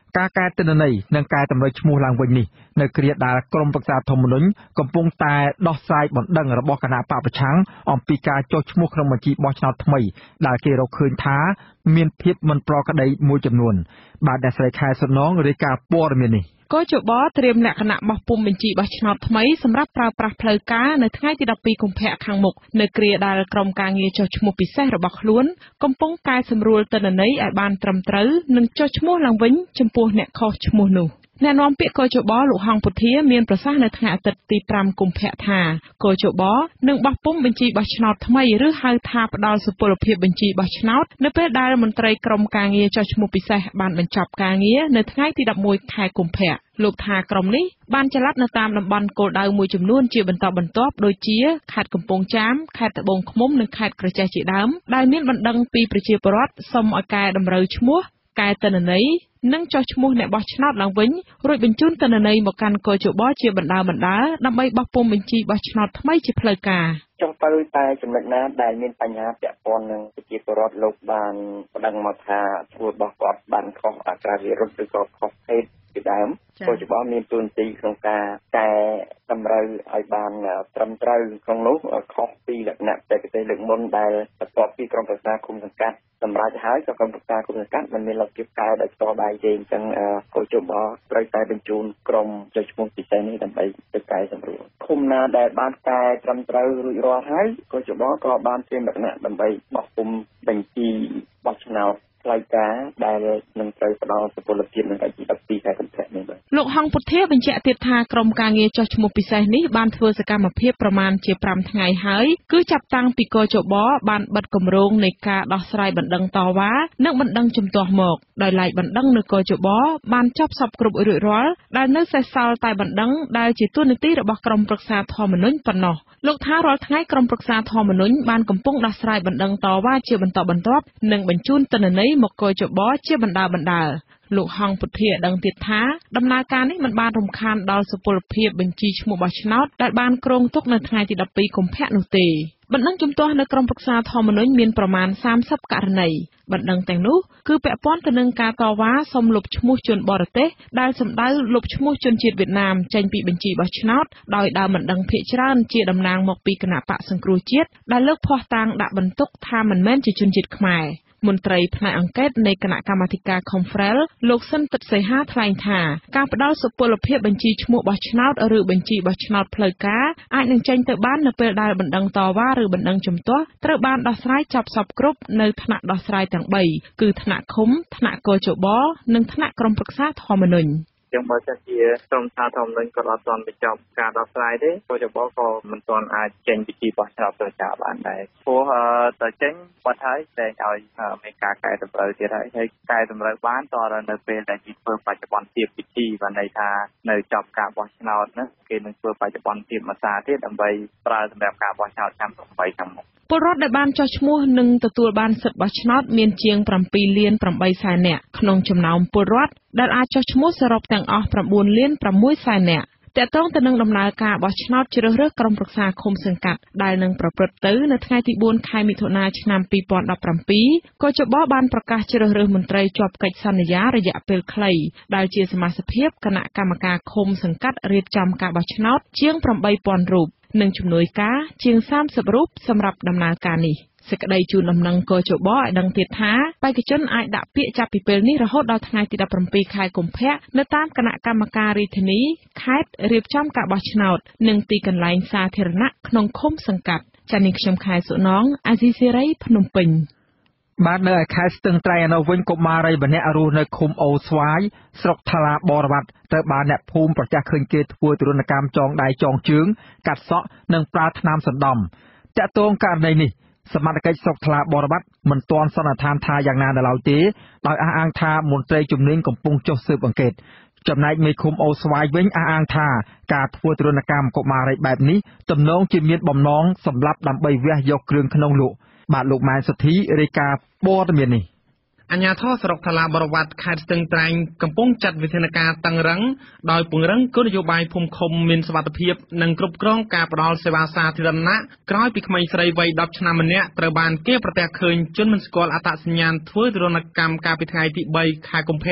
ការកែទិន្នន័យនិងកែតម្រូវឈ្មោះឡើងវិញនេះនៅគ្រាដែលក្រមប្រឹក្សាធម្មនុញ្ញកំពុងតែដោះស្រាយបណ្ដឹងរបស់គណៈបកប្រឆាំងអំពីការចុះឈ្មោះក្នុងបញ្ជីបោះឆ្នោតថ្មីដែលគេរកឃើញថាមានភាពមិនប្រក្រតីមួយចំនួនបាទអ្នកស្រីខែសុណងរាយការណ៍ព័ត៌មាននេះកោជបត្រៀមលក្ខណៈបោះពុម្ពបញ្ជីបោះឆ្នោតថ្មីសម្រាប់ប្រើប្រាស់ផ្លូវការនៅថ្ងៃទីដប់ពីរកុម្ភៈខាងមុខនៅគ្រាដែលក្រុមការងារចុះឈ្មោះពិសេសរបស់ខ្លួនកំពុងកែសម្រួលទិន្នន័យឲ្យបានត្រឹមត្រូវនិងចុះឈ្មោះឡើងវិញចំពោះអ្នកខុសឈ្មោះនោះអ្នកនាំពាក្យកោជបលោកហងពុធាមានប្រសាសន៍នៅថ្ងៃអាទិត្យទីប្រាំកុម្ភៈថាកោជបនឹងបោះពុម្ពបញ្ជីបោះឆ្នោតថ្មីឬហៅថាផ្ដល់សុពលភាពបញ្ជីបោះឆ្នោតនៅពេលដែលមន្ត្រីក្រុមការងារចុះឈ្មោះពិសេសបានបញ្ចប់ការងារនៅថ្ងៃទីដប់មួយខែកុម្ភៈលោកថាក្រុមនេះបានចល័តនៅតាមតំបន់គោលដៅមួយចំនួនជាបន្តបន្ទាប់ដូចជាខេត្តកំពង់ចាមខេត្តត្បូងឃ្មុំនិងខេត្តក្រចេះជាដើមដែលមានបណ្ដឹងពីប្រជាពលរដ្ឋសុំឲ្យកែតម្រូវឈ្មោះកែទិន្នន័យនិងចុះឈ្មោះអ្នកបោះឆ្នោតឡើងវិញរួចបញ្ជូនទិន្នន័យមកកាន់កោជបជាបណ្ដើរបណ្ដើរដើម្បីបោះពុម្ពបញ្ជីបោះឆ្នោតថ្មីជាផ្លូវការចុងទៅតែចំណុចណាដែលមានបញ្ហាពាក់ព័ន្ធនឹងប្រជាពលរដ្ឋលោកបានប្តឹងមកថាឈ្មោះរបស់គាត់បានខុសអក្ខរាវិរុទ្ធឬក៏ខុសភេទជាដើមកោជបមានទូនទីក្នុងការកែតម្រូវឲ្យបានត្រឹមត្រូវក្នុងនោះខុសពីលក្ខណៈបច្ចេកទេសលើកមុនដែលបន្ទាប់ពីក្រុមប្រឹក្សាគុំសង្កាត់សម្រាប់ហើយក៏ក្រុមប្រឹក្សាគុំសង្កាត់មិនមានលទ្ធភាពកែដោយផ្ទាល់ដៃទេអញ្ចឹងកោជបត្រូវតែបញ្ជូនក្រុមចុះឈ្មោះពិសេសនេះដើម្បីទៅកែសម្រួលឃុំណាដែលបានកែត្រឹមត្រូវរួចរាល់ហើយកោជបក៏បានត្រៀមលក្ខណៈដើម្បីបោះពុម្ពបញ្ជីបោះឆ្នោតផ្លូវការដែលនឹងត្រូវផ្ដល់សុពលភាពនៅថ្ងៃទីដប់ពីរខែកុម្ភៈនេះបាទលោកហងពុធាបញ្ជាក់ទៀតថាក្រុមការងារចុះឈ្មោះពិសេសនេះបានធ្វើសកម្មភាពប្រមាណជាប្រាំថ្ងៃហើយគឺចាប់តាំងពីកោជបបានបិទគម្រោងនៃការដោះស្រាយបណ្ដឹងតវ៉ានិងបណ្ដឹងជំទាស់មកដោយឡែកបណ្ដឹងនៅកោជបបានចប់សពគ្រប់រួចរាល់ដែលនៅសេសសល់តែបណ្ដឹងដែលជាទួនាទីរបស់ក្រុមប្រឹក្សាធម្មនុញ្ញប៉ុណ្ណោះលោកថារាល់ថ្ងៃក្រុមប្រឹក្សាធម្មនុញ្ញបានកំពុងដោះស្រាយបណ្ដឹងតវ៉ាជាបន្តបន្ទាប់និងបញ្ជូនទិន្នន័យមកកោជបជាបណ្ដើរបណ្ដើរលោកហងពុធាដឹងទៀតថាដំណើរការនេះមិនបានរំខានដល់សុពលភាពបញ្ជីឈ្មោះបោះឆ្នោតដែលបានគ្រោងទុកនៅថ្ងៃទីដប់ពីរកុម្ភៈនោះទេបណ្ដឹងជំទាស់នៅក្រុមប្រឹក្សាធម្មនុញ្ញមានប្រមាណសាមសិបករណីបណ្ដឹងទាំងនោះគឺពាក់ព័ន្ធទៅនឹងការតវ៉ាសុំលុបឈ្មោះជនបរទេសដែលសម្ដៅលុបឈ្មោះជនជាតិវៀតណាមចេញពីបញ្ជីបោះឆ្នោតដោយដើមបណ្ដឹងភាគច្រើនជាតំណាងមកពីគណៈបកសង្គ្រោះជាតិដែលលើកភ័ស្តុតាងដាក់បន្ទុកថាមិនមែនជាជនជាតិខ្មែរមន្ត្រីផ្នែកអង្កេតនៃគណៈកម្មាធិការ Khmer លោកសិនទិតសីហាថ្លែងថាការផ្ដល់សុពលភាពបញ្ជីឈ្មោះបោះឆ្នោតឬបញ្ជីបោះឆ្នោតផ្លូវការអាចនឹងចេញទៅបាននៅពេលដែលបណ្ដឹងតវ៉ាឬបណ្ដឹងជំទាស់ត្រូវបានដោះស្រាយចប់សពគ្រប់នៅថ្នាក់ដោះស្រាយទាំងបីគឺថ្នាក់ឃុំថ្នាក់កោជបនិងថ្នាក់ក្រុមប្រឹក្សាធម្មនុញ្ញចឹងបើសិនជាក្រុមសាធម្មនឹងគាត់អត់ទាន់បញ្ចប់ការដោះស្រាយទេកោជបក៏មិនទាន់អាចចេញពិធីបោះឆ្នោតផ្លូវការបានដែរព្រោះតើចេញបាត់ហើយតែឲ្យមានការកែតម្រូវទៀតហើយហើយកែតម្រូវបានតរនៅពេលដែលគេធ្វើបច្ចុប្បន្នភាពពិធីបានន័យថានៅចប់ការបោះឆ្នោតនោះគេនឹងធ្វើបច្ចុប្បន្នភាពមួយសារទៀតដើម្បីប្រើសម្រាប់ការបោះឆ្នោតឆ្នាំថ្មីខាងមុខពលរដ្ឋដែលបានចុះឈ្មោះនិងទទួលបានសិទ្ធិបោះឆ្នោតមានជាងប្រាំពីរលានប្រាំបីសែននាក់ក្នុងចំណោមពលរដ្ឋដែលអាចចុះឈ្មោះសរុបទាំងអស់ប្រាំបួនលានប្រាំមួយសែននាក់ទាក់ទងទៅនឹងដំណើរការបោះឆ្នោតជ្រើសរើសក្រុមប្រឹក្សាឃុំសង្កាត់ដែលនឹងប្រព្រឹត្តទៅនៅថ្ងៃទីបួនខែមិថុនាឆ្នាំពីរពាន់ដប់ប្រាំពីរកោជបបានប្រកាសជ្រើសរើសមន្ត្រីជាប់កិច្ចសន្យារយៈពេលខ្លីដែលជាសមាជិកគណៈកម្មការឃុំសង្កាត់រៀបចំការបោះឆ្នោតជាងប្រាំបីពាន់រូបនិងជំនួយការជាងសាមសិបរូបសម្រាប់ដំណើរការនេះសេចក្តីជូនដំណឹងកោជបឲ្យដឹងទៀតថាបេក្ខជនអាចដាក់ពាក្យចាប់ពីពេលនេះរហូតដល់ថ្ងៃទីដប់ប្រាំពីរខែកុម្ភៈនៅតាមគណៈកម្មការរាជធានីខេត្តរៀបចំការបោះឆ្នោតនិងទីកន្លែងសាធារណៈក្នុងឃុំសង្កាត់ចា៎នាងខ្ញុំខែសុណងអាស៊ីសេរីភ្នំពេញបាទនៅឯខេត្តស្ទឹងត្រែងនៅវិញកុមារីម្នាក់រស់នៅឃុំអូស្វាយស្រុកថ្លាបរវត្តត្រូវបានអ្នកភូមិប្រទះឃើញគេធ្វើទរណកម្មចងដៃចងជើងកាត់សក់និងប្រើថ្នាំសណ្ដំតាក់ទងករណីនេះសមត្ថកិច្ចស្រុកថ្លាបរវត្តមិនទាន់សន្និដ្ឋានថាយ៉ាងណានៅឡើយទេដោយអះអាងថាមន្ត្រីជំនាញកំពុងចុះស៊ើបអង្កេតចំណែកមេឃុំអូស្វាយវិញអះអាងថាការធ្វើទរណកម្មកុមារីបែបនេះទំនងជាមានបំណងសម្រាប់ដើម្បីវះយកគ្រឿងក្នុងលក់បាទលោកម៉ែនសុធីរាយការណ៍ព័ត៌មាននេះអាជ្ញាធរស្រុកថ្លាបរវត្តខេត្តស្ទឹងត្រែងកំពុងចាត់វិធានការតឹងរ៉ឹងដោយពង្រឹងគោលនយោបាយភូមិឃុំមានសុវត្ថិភាពនិងគ្រប់គ្រងការផ្តល់សេវាសាធារណៈក្រោយពីក្មេងស្រីវ័យដប់ឆ្នាំម្នាក់ត្រូវបានគេប្រទះឃើញជនមិនស្គាល់អត្តសញ្ញាណធ្វើទរណកម្មកាលពីថ្ងៃទីបីខែកុម្ភៈ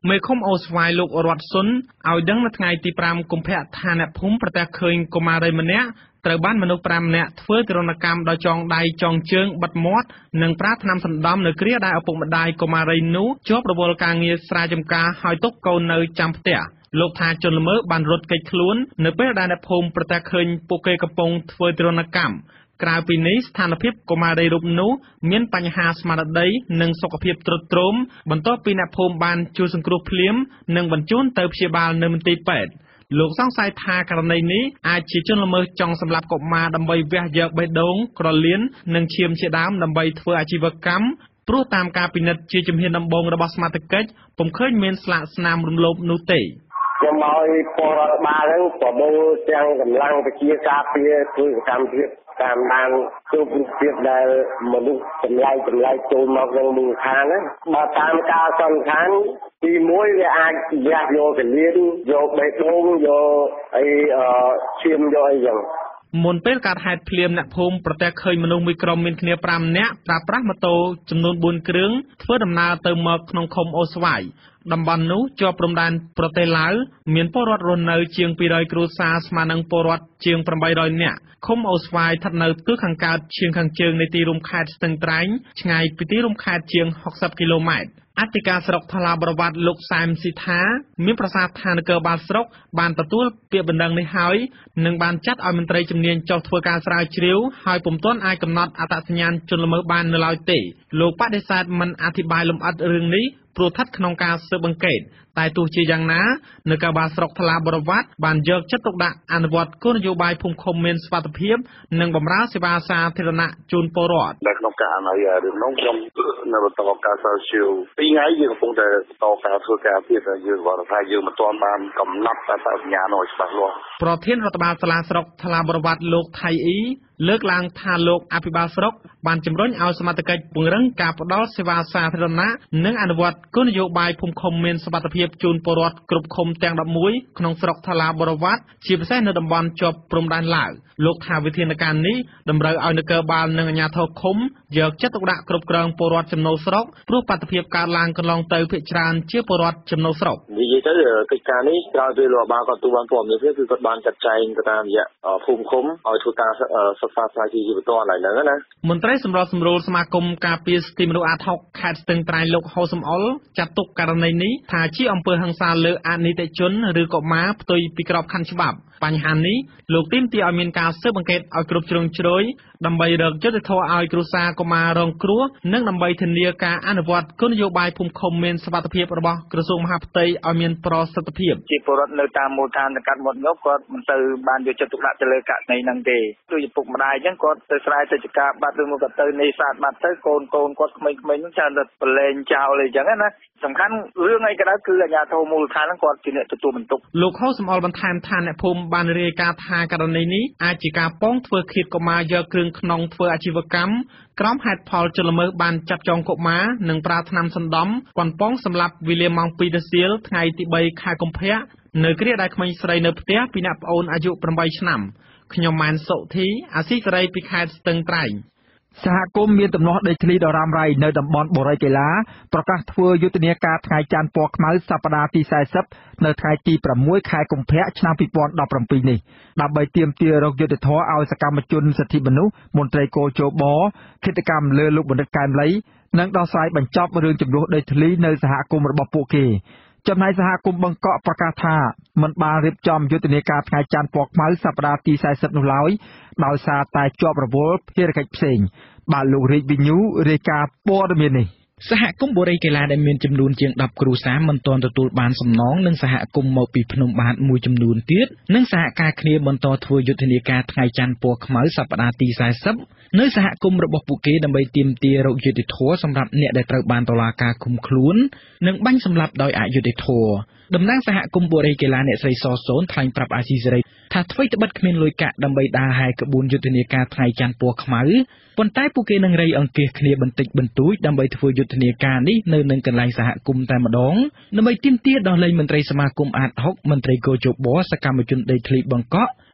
មេឃុំអូស្វាយលោករតសុនឲ្យដឹងនៅថ្ងៃទីប្រាំកុម្ភៈថាអ្នកភូមិប្រទះឃើញកុមារីម្នាក់ត្រូវបានមនុស្សប្រាំនាក់ធ្វើទរណកម្មដោយចងដៃចងជើងបិទមាត់និងប្រើថ្នាំសណ្ដំនៅគ្រាដែលឪពុកម្ដាយកុមារីនោះជាប់រវល់ការងារស្រែចម្ការហើយទុកកូននៅចាំផ្ទះលោកថាជនល្មើសបានរត់គេចខ្លួននៅពេលដែលអ្នកភូមិប្រទះឃើញពួកគេកំពុងធ្វើទរណកម្មក្រៅពីនេះស្ថានភាពកុមារីរូបនោះមានបញ្ហាស្មារតីនិងសុខភាពទ្រុឌទ្រោមបន្ទាប់ពីអ្នកភូមិបានជួយសង្គ្រោះភ្លាមនិងបញ្ជូនទៅព្យាបាលនៅមន្ទីរពេទ្យលោកសង្ស័យថាករណីនេះអាចជាជនល្មើសចង់សម្លាប់កុមារដើម្បីវះយកបេះដូងក្រលៀននិងឈាមជាដើមដើម្បីធ្វើអាជីវកម្មព្រោះតាមការពិនិត្យជាជំហានដំបូងរបស់សមាជិកពុំឃើញមានស្លាកស្នាមរំលោភនោះទេខ្ញុំឲ្យពលរដ្ឋបាលហ្នឹងប្រមូលទាំងកម្លាំងវិជាការពារធ្វើសកម្មភាពតាមដានគ្រប់រូបភាពដែលមនុស្សចម្លែកចម្លែកចូលមកក្នុងមូលដ្ឋានណាបើតាមការសន្និដ្ឋានទីមួយវាអាចវះយកកលៀនយកបេះដូងយកអីឈាមយកអីចឹងមុនពេលកើតហេតុភ្លាមអ្នកភូមិប្រទះឃើញមនុស្សមួយក្រុមមានគ្នាប្រាំនាក់ប្រើប្រាស់ម៉ូតូចំនួនបួនគ្រឿងធ្វើដំណើរទៅមកក្នុងឃុំអូស្វាយតំបន់នោះជាប់ព្រំដែនប្រទេសឡាវមានពលរដ្ឋរស់នៅជាងពីររយគ្រួសារស្មើនឹងពលរដ្ឋជាងប្រាំបីរយនាក់ឃុំអូស្វាយស្ថិតនៅទិសខាងកើតជាងខាងជើងនៃទីរួមខេត្តស្ទឹងត្រែងឆ្ងាយពីទីរួមខេត្តជាងហុកសិបគីឡូម៉ែត្រអធិការស្រុកថ្លាប្រវត្តិលោកសែមស៊ីថាមានប្រសាសន៍ថានគរបាលស្រុកបានទទួលពាក្យបណ្ដឹងនេះហើយនិងបានចាត់ឲ្យមន្ត្រីជំនាញចុះធ្វើការស្រាវជ្រាវហើយពុំទាន់អាចកំណត់អត្តសញ្ញាណជនល្មើសបាននៅឡើយទេលោកបដិសេធមិនអធិប្បាយលម្អិតរឿងនេះព្រោះស្ថិតក្នុងការស៊ើបអង្កេតតែទោះជាយ៉ាងណានគរបាលស្រុកថ្លាបរវត្តបានយកចិត្តទុកដាក់អនុវត្តគោលនយោបាយភូមិឃុំមានសុវត្ថិភាពនិងបម្រើសេវាសាធារណៈជូនពលរដ្ឋនៅក្នុងការអនុញ្ញាតរឿងនោះខ្ញុំនៅបន្តការស្រាវជ្រាវពីថ្ងៃយើងកំពុងតែបន្តការធ្វើការទៀតយើងគាត់ថាយើងមិនទាន់បានកំណត់អត្តសញ្ញាណឲ្យច្បាស់លាស់ប្រធានរដ្ឋបាលសាលាស្រុកថ្លាបរវត្តលោកថៃអ៊ីលើកឡើងថាលោកអភិបាលស្រុកបានជំរុញឲ្យសមាជិកពង្រឹងការផ្តល់សេវាសាធារណៈនិងអនុវត្តគោលនយោបាយភូមិឃុំមានសុវត្ថិភាពជូនពលរដ្ឋគ្រប់ឃុំទាំងដប់មួយក្នុងស្រុកថ្លាបរវត្តជាពិសេសនៅតំបន់ជាប់ព្រំដែនឡាវលោកថាវិធានការនេះតម្រូវឲ្យនគរបាលនិងអាជ្ញាធរឃុំយកចិត្តទុកដាក់គ្រប់គ្រងពលរដ្ឋចំណូលស្រុកព្រោះបាតុភិបកើតឡើងកន្លងទៅភាគច្រើនជាពលរដ្ឋចំណូលស្រុកនិយាយទៅកិច្ចការនេះក្រោយពេលរដ្ឋបាលគាត់ទូបានព័ត៌មានគឺគាត់បានចាត់ចែងទៅតាមរយៈភូមិឃុំឲ្យធ្វើការសិក្សាស្រាវជ្រាវជាបន្តឡើយហ្នឹងណាមន្ត្រីសម្របសម្រួលសមាគមការពារសិទ្ធិមនុស្សអាតហុកខេត្តស្ទឹងត្រែងលោកហូសំអល់ចាត់ទុកករណីនេះថាជាអំពើហិង្សាលើអនិច្ចជនឬកុមារផ្ទុយពីក្របខ័ណ្ឌច្បាប់បញ្ហានេះលោកទាមទារឲ្យមានការស៊ើបអង្កេតឲ្យគ្រប់ជ្រុងជ្រោយដើម្បីរកយុត្តិធម៌ឲ្យគ្រួសារកុមាររងគ្រោះនិងដើម្បីធានាការអនុវត្តគោលនយោបាយភូមិឃុំមានសុវត្ថិភាពរបស់ក្រសួងមហាផ្ទៃឲ្យមានប្រសិទ្ធភាពជាពលរដ្ឋនៅតាមមូលដ្ឋានកាត់មាត់ងប់គាត់មិនទៅបានយកចិត្តទុកដាក់ទៅលើករណីហ្នឹងទេដូចឪពុកម្ដាយអញ្ចឹងគាត់ទៅស្រែទៅចការបាត់ឬមកគាត់ទៅនេសាទបាត់ទៅកូនកូនគាត់ក្មេងៗហ្នឹងច្រើនតែប្រឡែងចោលអីចឹងណាសំខាន់រឿងអីក៏ដោយគឺអាជ្ញាធរមូលដ្ឋានហ្នឹងគាត់ជាអ្នកទទួលបន្ទុកលោកហូសំអល់បន្ថែមថាអ្នកភូមិបានរាយការណ៍ថាករណីនេះអាចជាការប៉ងធ្វើឃាតកុមារយកគ្រឿងក្នុងធ្វើអាជីវកម្មក្រោមហេតុផលជនល្មើសបានចាប់ចងកុមារនិងប្រើថ្នាំសណ្ដំប៉ុនប៉ងសម្រាប់វេលាម៉ោងពីររសៀលថ្ងៃទីបីខែកុម្ភៈនៅគ្រាដែលក្មេងស្រីនៅផ្ទះពីអ្នកប្អូនអាយុប្រាំបីឆ្នាំខ្ញុំម៉ែនសុធីអាស៊ីសេរីពីខេត្តស្ទឹងត្រែងសហគមន៍មានទំនាស់ដីធ្លីដ៏រ៉ាំរ៉ៃនៅតំបន់បូរីកេឡាប្រកាសធ្វើយុទ្ធនាការថ្ងៃច័ន្ទពណ៌ខ្មៅសប្តាហ៍ទីសែសិបនៅថ្ងៃទីប្រាំមួយខែកុម្ភៈឆ្នាំពីរពាន់ដប់ប្រាំពីរនេះដើម្បីទាមទាររកយុត្តិធម៌ឲ្យសកម្មជនសិទ្ធិមនុស្សមន្ត្រីគោជបឃាតកម្មលើលោកបណ្ឌិតកែមលីនិងដោះស្រាយបញ្ចប់រឿងចំនួនដីធ្លីនៅសហគមន៍របស់ពួកគេចំណែកសហគមន៍បង្កក់ប្រកាសថាមិនបានរៀបចំយុទ្ធនាការថ្ងៃច័ន្ទពណ៌ខ្មៅសប្តាហ៍ទីសែសិបនោះឡើយដោយសារតែជាប់រវល់ភារកិច្ចផ្សេងបាទលោករាជវិញ្ញូរាយការណ៍ព័ត៌មាននេះសហគមន៍បូរីកេឡាដែលមានចំនួនជាងដប់គ្រួសារមិនទាន់ទទួលបានសំណងនិងសហគមន៍មកពីភ្នំបាទមួយចំនួនទៀតនិងសហការគ្នាបន្តធ្វើយុទ្ធនាការថ្ងៃច័ន្ទពណ៌ខ្មៅសប្តាហ៍ទីសែសិបនៅសហគមន៍របស់ពួកគេដើម្បីទាមទាររកយុត្តិធម៌សម្រាប់អ្នកដែលត្រូវបានតុលាការឃុំខ្លួននិងបាញ់សម្លាប់ដោយអយុត្តិធម៌តំណាងសហគមន៍បូរីកេឡាអ្នកស្រីសសូនថ្លែងប្រាប់អាស៊ីសេរីថាអ្វីត្បិតគ្មានលុយកាក់ដើម្បីដើរហែក្បួនយុទ្ធនាការថ្ងៃច័ន្ទពណ៌ខ្មៅប៉ុន្តែពួកគេនឹងរៃអង្គាសគ្នាបន្តិចបន្តួចដើម្បីធ្វើយុទ្ធនាការនេះនៅនឹងកន្លែងសហគមន៍តែម្ដងដើម្បីទាមទារដល់លេខមន្ត្រីសមាគមអាតហុកមន្ត្រីគោជបសកម្មជនដីធ្លីបង្កក់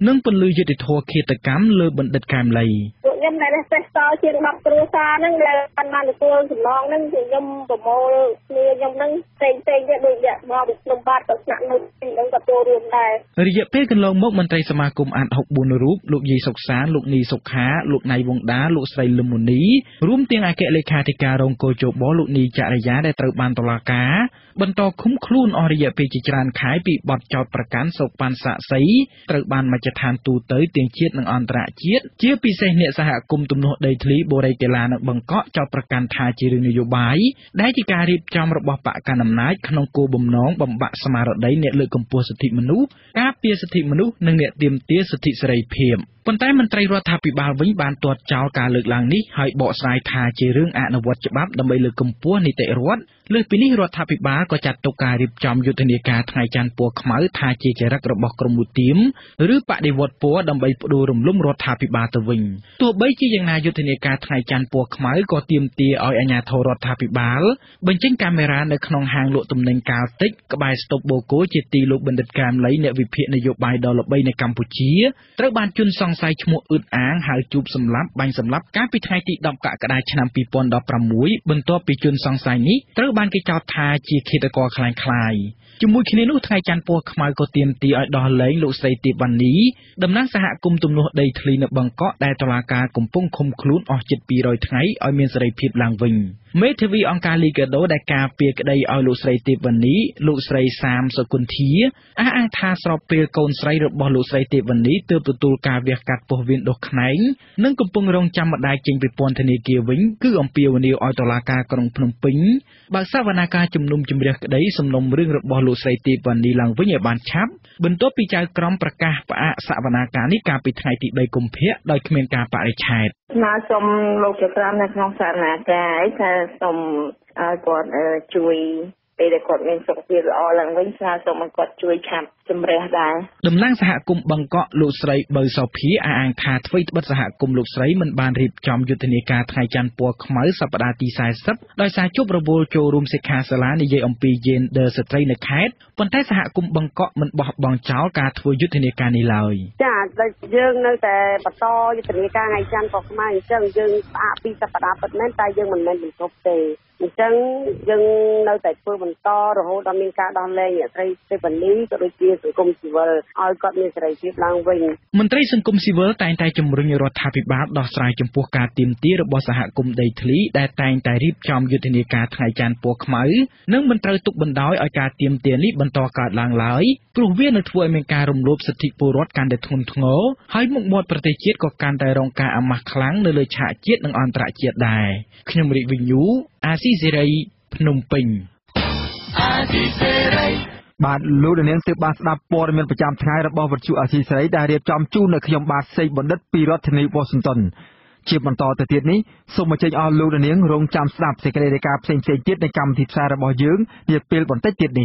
និងពន្លឺយុត្តិធម៌ឃាតកម្មលើបណ្ឌិតកែមលីពួកខ្ញុំដែលសេះសល់ជាងដប់គ្រួសារហ្នឹងដែលបានបានទទួលសំណងហ្នឹងគឺខ្ញុំប្រមូលគ្នាខ្ញុំហ្នឹងផ្សេងផ្សេងទៀតដូចអ្នកមកពីក្នុងបាតក៏ស្នាក់នៅទីហ្នឹងក៏ចូលរួមដែររយៈពេលកន្លងមកមន្ត្រីសមាគមអាតហុកបួនរូបលោកយាយសុកសានលោកនីសុខាលោកណៃវងដាលោកស្រីលឹមមុនីរួមទាំងអគ្គលេខាធិការរងកោជបលោកនីចរិយាដែលត្រូវបានតុលាការបន្តឃុំខ្លួនអស់រយៈពេលជាច្រើនខែពីបទចោទប្រកាន់សោកប៉ាន់សាក់សីត្រូវបានមជ្ឈដ្ឋានទូទៅទាំងជាតិនិងអន្តរជាតិជាពិសេសអ្នកសហគមន៍ទំនាស់ដីធ្លីបូរីកេឡានិងបង្កក់ចោទប្រកាន់ថាជារឿងនយោបាយដែលជាការរៀបចំរបស់បកកណ្ដាលអំណាចក្នុងគោលបំណងបំបាក់ស្មារតីអ្នកលើកកម្ពស់សិទ្ធិមនុស្សការពារសិទ្ធិមនុស្សនិងអ្នកទាមទារសិទ្ធិសេរីភាពប៉ុន្តែមន្ត្រីរដ្ឋាភិបាលវិញបានទាត់ចោលការលើកឡើងនេះហើយបកស្រាយថាជារឿងអនុវត្តច្បាប់ដើម្បីលើកកម្ពស់នីតិរដ្ឋលើសពីនេះរដ្ឋាភិបាលក៏ចាត់ទុកការរៀបចំយុទ្ធនាការថ្ងៃច័ន្ទពណ៌ខ្មៅថាជាចរិតរបស់ក្រុមមុទាមឬបដិវត្តពណ៌ដើម្បីផ្ដួលរំលំរដ្ឋាភិបាលទៅវិញទោះបីជាយ៉ាងណាយុទ្ធនាការថ្ងៃច័ន្ទពណ៌ខ្មៅក៏ទាមទារឲ្យអាជ្ញាធររដ្ឋាភិបាលបញ្ចេញកាមេរ៉ានៅក្នុងហាងលក់ទំនិញកាលតិចក្បែរស្តុបបូកូជាទីលោកបណ្ឌិតកែមលីអ្នកវិភាគនយោបាយដ៏ល្បីនៅកម្ពុជាត្រូវបានជន់សង្ស័យឈ្មោះអ៊ឺតអាងហៅជួបសម្លាប់បាញ់សម្លាប់កាលពីថ្ងៃទីដប់កក្កដាឆ្នាំពីរពាន់ដប់ប្រាំមួយបន្ទាប់ពីជនសង្ស័យនេះត្រូវបានគេចោទថាជាឃាតករក្លែងក្លាយជាមួយគ្នានោះថ្ងៃច័ន្ទពណ៌ខ្មៅក៏ទាមទារឲ្យដោះលែងលោកស្រីទេពវណ្ណីតំណាងសហគមន៍ទំនាស់ដីធ្លីនៅបឹងកក់ដែលតុលាការកំពុងឃុំខ្លួនអស់ជិតពីររយថ្ងៃឲ្យមានសេរីភាពឡើងវិញមេធាវីអង្គការលីកាដូដែលការពារក្តីឲ្យលោកស្រីទេពវណ្ណីលោកស្រីសាមសុគន្ធាអះអាងថាស្របពេលកូនស្រីរបស់លោកស្រីទេពវណ្ណីទើបទទួលការវះកាត់ពោះវៀនដុសខ្នែងនិងកំពុងរងចាំម្ដាយចេញពីពន្ធនាគារវិញគឺអំពាវនាវឲ្យតុលាការក្រុងភ្នំពេញបើកសវនាការជំនុំជម្រះក្តីសំណុំរឿងរបស់លោកស្រីទេពវណ្ណីឡើងវិញឲ្យបានឆាប់បន្ទាប់ពីចៅក្រមប្រកាសផ្អាកសវនាការនេះកាលពីថ្ងៃទីបីកុម្ភៈដោយគ្មានការបរិច្ឆេទស្នើសុំលោកចក្រមនៅក្នុងសវនាការឯថាសូមឲ្យគាត់ជួយពេលដែលគាត់មានសុខភាពល្អឡើងវិញស្នើសុំឲ្យគាត់ជួយឆាប់ជំរះដែរតំណាងសហគមន៍បឹងកក់លោកស្រីបើសោភាអះអាងថាអ្វីត្បិតសហគមន៍លោកស្រីមិនបានរៀបចំយុទ្ធនាការថ្ងៃច័ន្ទពណ៌ខ្មៅសប្តាហ៍ទីសែសិបដោយសារជប់រវល់ចូលរួមសិក្ខាសាលានិយាយអំពី Gender ស្ត្រីនៅខេត្តប៉ុន្តែសហគមន៍បឹងកក់មិនបោះបង់ចោលការធ្វើយុទ្ធនាការនេះឡើយចាតែយើងនៅតែបន្តយុទ្ធនាការថ្ងៃច័ន្ទពណ៌ខ្មៅអញ្ចឹងយើងផ្អាកពីសប្តាហ៍ពិតមែនតែយើងមិនមែនបន្ទប់ទេអញ្ចឹងយើងនៅតែធ្វើបន្តរហូតដល់មានការដោះលែងអ្នកស្រីទេពវណ្ណីក៏ដូចជាសង្គមស៊ីវិលឲ្យគាត់មានសេរីភាពឡើងវិញមន្ត្រីសង្គមស៊ីវិលតែងតែជំរុញរដ្ឋាភិបាលដោះស្រាយចំពោះការទាមទាររបស់សហគមន៍ដីធ្លីដែលតែងតែរៀបចំយុទ្ធនាការថ្ងៃច័ន្ទពណ៌ខ្មៅនិងមិនត្រូវទុកបណ្តោយឲ្យការទាមទារនេះបន្តកើតឡើងឡើយព្រោះវានឹងធ្វើឲ្យមានការរំលោភសិទ្ធិពលរដ្ឋកាន់តែធ្ងន់ធ្ងរហើយមុខមាត់ប្រទេសជាតិក៏កាន់តែរងការអាម៉ាស់ខ្លាំងនៅលើឆាកជាតិនិងអន្តរជាតិដែរខ្ញុំរីកវិញ្ញូអាស៊ីសេរីភ្នំពេញអាស៊ីសេរីបាទលោកនាងទើបបានស្ដាប់ព័ត៌មានប្រចាំថ្ងៃរបស់វិទ្យុអាស៊ីសេរីដែលរៀបចំជូននៅខ្ញុំបាទសេកបណ្ឌិតពីរដ្ឋធានីវ៉ាស៊ីនតោនជាបន្តទៅទៀតនេះសូមអញ្ជើញអស់លោកនាងរងចាំស្ដាប់សេចក្តីរាយការណ៍ផ្សេងៗទៀតនៃកម្មវិធីផ្សាយរបស់យើងនាពេលបន្តិចទៀតនេះ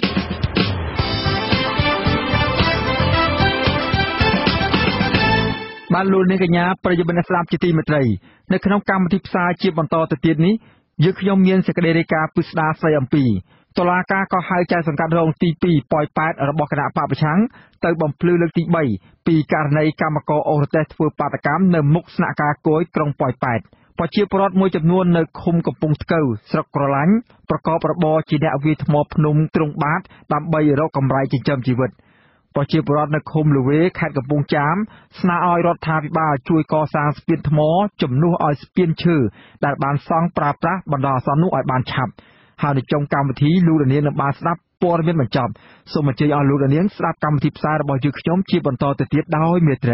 បាទលោកនាងកញ្ញាប្រិយមិត្តអ្នកស្ដាប់ជាទីមេត្រីនៅក្នុងកម្មវិធីផ្សាយជាបន្តទៅទៀតនេះយើងខ្ញុំមានសេចក្តីរាយការណ៍ពិស្ដារស្ដីអំពីតុលាការក៏ហៅចៅសង្កាត់រងទីពីរប៉ោយប៉ែតរបស់គណៈបព្វប្រឆាំងទៅបំភ្លឺលើកទីបីពីករណីកម្មករអូរ៉ូតេសធ្វើបាតកម្មនៅមុខស្នាក់ការគយក្រុងប៉ោយប៉ែតប្រជាពលរដ្ឋមួយចំនួននៅឃុំកំពង់ស្កូវស្រុកក្រឡាញ់ប្រកបរបរជាអ្នកវាយថ្មភ្នំទ្រង់បាតដើម្បីរកកម្រៃចិញ្ចឹមជីវិតប្រជាពលរដ្ឋនៅឃុំលវេខេត្តកំពង់ចាមស្នើឲ្យរដ្ឋាភិបាលជួយកសាងស្ពានថ្មជំនួសឲ្យស្ពានឈើដែលបានសង់ប្រើប្រាស់បណ្ដោះអាសន្ននោះឲ្យបានឆាប់ហើយនៅចុងកម្មវិធីលោកលាននឹងបានស្ដាប់ព័ត៌មានបញ្ចប់សូមអញ្ជើញអស់លោកលានស្ដាប់កម្មវិធីផ្សាយរបស់យើងខ្ញុំជាបន្តទៅទៀតដោយមេត្រី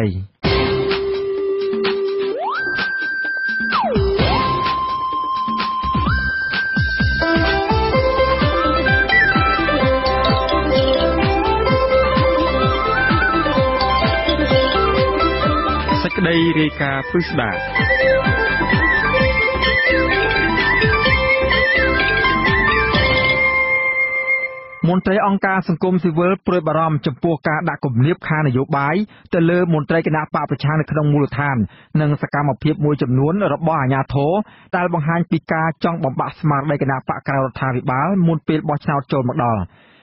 សេចក្តីរាយការណ៍ពិស្ដារមន្ត្រីអង្គការសង្គមស៊ីវិលព្រួយបារម្ភចំពោះការដាក់គំនាបខាងនយោបាយទៅលើមន្ត្រីគណៈបកប្រឆាំងនៅក្នុងមូលដ្ឋាននិងសកម្មភាពមួយចំនួនរបស់អាជ្ញាធរដែលបង្ហាញពីការចង់បំបាក់ស្មារតីគណៈបកក្រៅរដ្ឋាភិបាលមុនពេលបោះឆ្នោតចូលមកដល់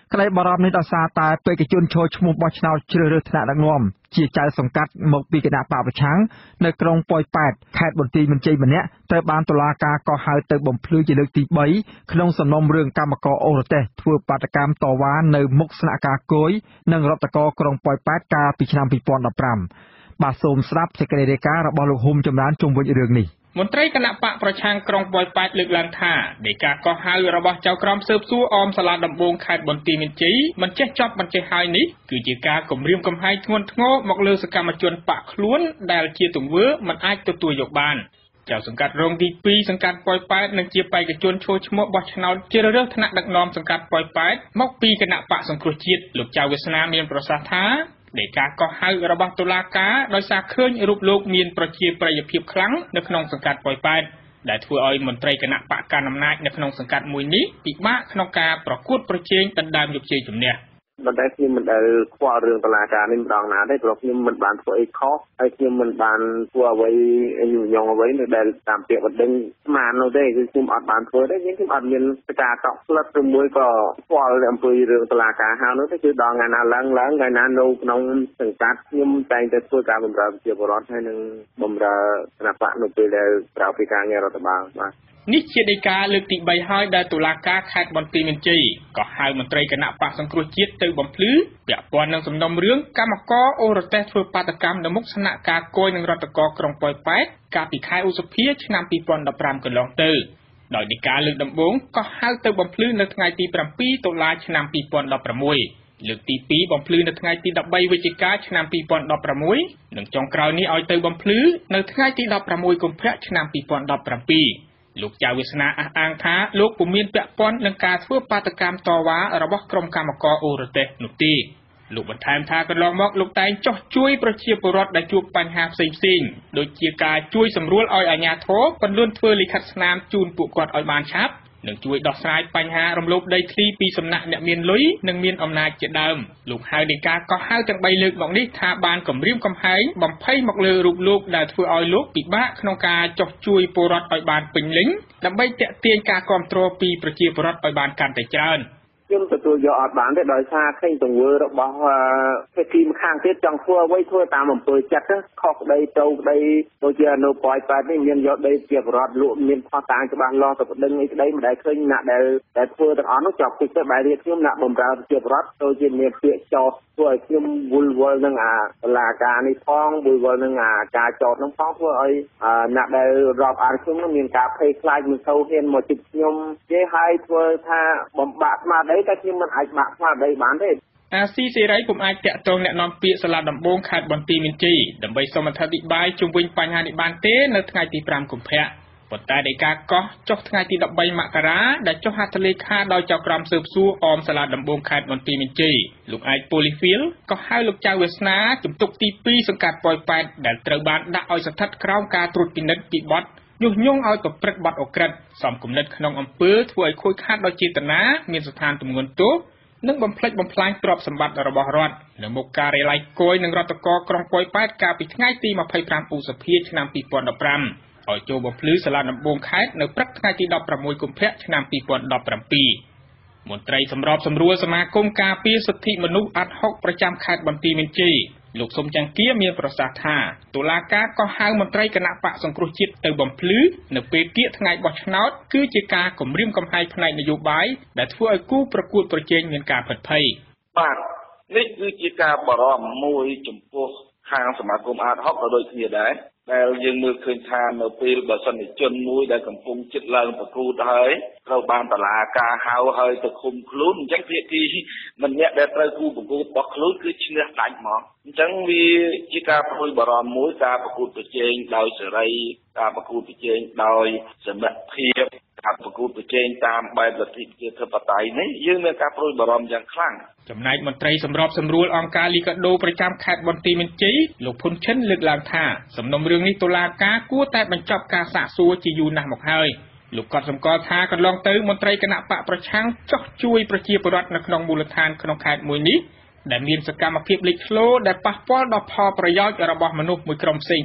ក្តីបារម្ភនេះដោយសារតែបេក្ខជនចូលឈ្មោះបោះឆ្នោតជ្រើសរើសថ្នាក់ដឹកនាំជាចៅសង្កាត់មកពីគណៈបកប្រឆាំងនៅក្រុងប៉ោយប៉ែតខេត្តបន្ទាយមានជ័យម្នាក់ត្រូវបានតុលាការកោះហៅទៅបំភ្លឺជាលើកទី3ក្នុងសំណុំរឿងកម្មករអូរ៉ូតេសធ្វើបាតកម្មតវ៉ានៅមុខស្នាក់ការគយនិងរដ្ឋកោក្រុងប៉ោយប៉ែតកាលពីឆ្នាំពីរពាន់ដប់ប្រាំបាទសូមស្ដាប់សេចក្តីរាយការណ៍របស់លោកហ៊ុំចម្រើនជុំវិញរឿងនេះមន្ត្រីគណៈបកប្រឆាំងក្រុងប៉ោយប៉ែតលើកឡើងថានៃការកោះហៅរបស់ចៅក្រមស៊ើបសួរអមសាលាដំបងខេត្តបន្ទាយមានជ័យមិនចេះចប់មិនចេះហើយនេះគឺជាការគំរាមកំហែងធ្ងន់ធ្ងរមកលើសកម្មជនបកខ្លួនដែលជាទង្វើមិនអាចទទួលយកបានចៅសង្កាត់រងទីពីរសង្កាត់ប៉ោយប៉ែតនិងជាបេក្ខជនចូលឈ្មោះបោះឆ្នោតជ្រើសរើសថ្នាក់ដឹកនាំសង្កាត់ប៉ោយប៉ែតមកពីគណៈបកសង្គ្រោះជាតិលោកចៅវាសនាមានប្រសាសន៍ថានៃការកោះហៅរបស់តុលាការដោយសារឃើញរូបលោកមានប្រជាប្រិយភាពខ្លាំងនៅក្នុងសង្កាត់ប៉ោយប៉ែតដែលធ្វើឲ្យមន្ត្រីគណៈបកកណ្ដាលអំណាចនៅក្នុងសង្កាត់មួយនេះពិបាកក្នុងការប្រកួតប្រជែងដណ្ដើមយកជ័យជំនះមិនដែលខ្ញុំមិនដែលខ្វល់រឿងតុលាការនេះម្ដងណាទេព្រោះខ្ញុំមិនបានធ្វើអីខុសហើយខ្ញុំមិនបានធ្វើអ្វីញុះញង់អ្វីនៅដែលតាមពាក្យបណ្ដឹងស្មាននោះទេគឺខ្ញុំអត់បានធ្វើទេខ្ញុំអត់មានការតក់ស្លុតឬមួយក៏ខ្វល់អំពីរឿងតុលាការហៅនោះទេគឺដល់ថ្ងៃណាឡើងឡើងថ្ងៃណានៅក្នុងសង្កាត់ខ្ញុំតែងតែធ្វើការបម្រើប្រជាពលរដ្ឋហើយនឹងបម្រើគណៈបកនៅពេលដែលក្រៅពីការងាររដ្ឋបាលបាទនេះជាដីកាលើកទី3ហើយដែលតុលាការខេត្តបន្ទាយមានជ័យក៏ហៅមន្ត្រីគណៈបកសង្គ្រោះជាតិទៅបំភ្លឺពាក់ព័ន្ធនឹងសំណុំរឿងកម្មករអូរ៉ូតេសធ្វើបាតកម្មនៅមុខស្នាក់ការគយនឹងរដ្ឋកោក្រុងប៉ោយប៉ែតកាលពីខែឧសភាឆ្នាំពីរពាន់ដប់ប្រាំកន្លងទៅដោយដីកាលើកដំបូងក៏ហៅទៅបំភ្លឺនៅថ្ងៃទី7តុលាឆ្នាំពីរពាន់ដប់ប្រាំមួយលើកទី2បំភ្លឺនៅថ្ងៃទី13វិច្ឆិកាឆ្នាំពីរពាន់ដប់ប្រាំមួយនិងចុងក្រោយនេះឲ្យទៅបំភ្លឺនៅថ្ងៃទីដប់ប្រាំមួយកុម្ភៈឆ្នាំពីរពាន់ដប់ប្រាំពីរលោកចៅវាសនាអះអាងថាលោកពុំមានពាក់ព័ន្ធនឹងការធ្វើបាតកម្មតវ៉ារបស់ក្រុមកម្មករអូរ៉ូតេសនោះទេលោកបន្ថែមថាកន្លងមកលោកតែងចោះជួយប្រជាពលរដ្ឋដែលជួបបញ្ហាផ្សេងៗដូចជាការជួយសម្រួលឲ្យអាជ្ញាធរពន្លឿនធ្វើលិខិតស្នាមជូនពួកគាត់ឲ្យបានឆាប់និងជួយដោះស្រាយបញ្ហារំលោភដីធ្លីពីសំណាក់អ្នកមានលុយនិងមានអំណាចជាដើមលោកហៅនៃការកោះហៅទាំង3លើកមកនេះថាបានគម្រាមកំហែងបំភ័យមកលើរូបលោកដែលធ្វើឲ្យលោកពិបាកក្នុងការចោះជួយពលរដ្ឋឲ្យបានពេញលេញដើម្បីទាក់ទាញការគាំទ្រពីប្រជាពលរដ្ឋឲ្យបានកាន់តែច្រើនខ្ញុំទទួលយកអត់បានទេដោយសារឃើញទង្វើរបស់ភាគីម្ខាងទៀតចង់ធ្វើអ្វីធ្វើតាមអំពើចិត្តខុសក្តីទៅក្តីដូចជានៅប៉ោយប៉ែតនេះមានយកដីជាបរដ្ឋលក់មានផុសតាងច្បាស់លាស់ទៅប្តឹងអីក្តីមិនដែលឃើញអ្នកដែលដែលធ្វើទាំងអស់នោះជាប់គុកទៅបែររៀបខ្ញុំអ្នកបម្រើជាបរដ្ឋដូចជាមានពាក្យចោទធ្វើឲ្យខ្ញុំវល់វល់នឹងអាតឡាការនេះផងវល់វល់នឹងអាការចោទនឹងផងធ្វើឲ្យអ្នកដែលរាប់អានខ្ញុំនឹងមានការភ័យខ្លាចមិនសូវហ៊ានមកជិតខ្ញុំទេហើយធ្វើថាបំបាក់ស្មារតីតែខ្ញុំមិនអាចបាក់ស្មារតីបានទេអាស៊ីសេរីពុំអាចតាក់ទងអ្នកនាំពាក្យសាលាដំបងខេត្តបន្ទាយមានជ័យដើម្បីសូមអធិប្បាយជុំវិញបញ្ហានេះបានទេនៅថ្ងៃទី5កុម្ភៈប៉ុន្តែនៃការកោះចុះថ្ងៃទី13មករាដែលចុះហត្ថលេខាដោយចៅក្រមស៊ើបសួរអមសាលាដំបងខេត្តបន្ទាយមានជ័យលោកឯកប៉ូលីហ្វីលក៏ហៅលោកចៅវាសនាជំទប់ទី2សង្កាត់ប៉ោយប៉ែតដែលត្រូវបានដាក់ឲ្យស្ថិតក្រោមការត្រួតពិនិត្យពីបទញុះញង់ឲ្យប្រព្រឹត្តបទអូក្រិដ្ឋសំគំនិតក្នុងអំពើធ្វើឲ្យខូចខាតដោយចេតនាមានស្ថានទម្ងន់ទោសនិងបំផ្លិចបំផ្លាញទ្រព្យសម្បត្តិរបស់រដ្ឋនៅមុខការិយាល័យគយនឹងរដ្ឋកោក្រុងប៉ោយប៉ែតកាលពីថ្ងៃទី25ឧសភាឆ្នាំពីរពាន់ដប់ប្រាំឲ្យចូលបំភ្លឺសាលាដំបងខេត្តនៅព្រឹកថ្ងៃទី16កុម្ភៈឆ្នាំពីរពាន់ដប់ប្រាំពីរមន្ត្រីសម្របសម្រួលសមាគមការពារសិទ្ធិមនុស្សអាត់ហុកប្រចាំខេត្តបន្ទាយមានជ័យលោកសុំចង្គាមានប្រសាសន៍ថាតុលាការក៏ហៅមន្ត្រីគណៈបកសង្គ្រោះជាតិទៅបំភ្លឺនៅពេលគៀកថ្ងៃបោះឆ្នោតគឺជាការគំរាមកំហែងផ្នែកនយោបាយដែលធ្វើឲ្យគូប្រកួតប្រជែងមានការភិតភ័យបាទនេះគឺជាការបារម្ភមួយចំពោះខាងសមាគមអាតហុកក៏ដូចគ្នាដែរដែលយើងមើលឃើញថានៅពេលបើសិនជាជនមួយដែលកំពុងចិត្តឡើងប្រកួតហើយត្រូវបានតឡាការហៅហើយទៅឃុំខ្លួនអញ្ចឹងភាគីម្នាក់ដែលត្រូវគូប្រកួតរបស់ខ្លួនគឺឈ្នះដាច់ហ្មងអញ្ចឹងវាជាការព្រួយបារម្ភមួយការប្រកួតប្រជែងដោយសេរីការប្រកួតប្រជែងដោយសមត្ថភាពការប្រកួតប្រជែងតាមបែបលទ្ធិប្រជាធិបតេយ្យនេះយើងមានការព្រួយបារម្ភយ៉ាងខ្លាំងចំណែកមន្ត្រីសម្របសម្រួលអង្គការលីកាដូប្រចាំខេត្តបន្ទាយមានជ័យលោកភុនឈិនលើកឡើងថាសំណុំរឿងនេះតុលាការគួរតែបញ្ចប់ការសាកសួរជាយូរណាស់មកហើយលោកក៏សម្គាល់ថាកន្លងទៅមន្ត្រីគណៈបកប្រឆាំងចោះជួយប្រជាពលរដ្ឋនៅក្នុងមូលដ្ឋានក្នុងខេត្តមួយនេះដែលមានសកម្មភាពលេចធ្លោដែលប៉ះពាល់ដល់ផលប្រយោជន៍របស់មនុស្សមួយក្រុមផ្សេងទៀត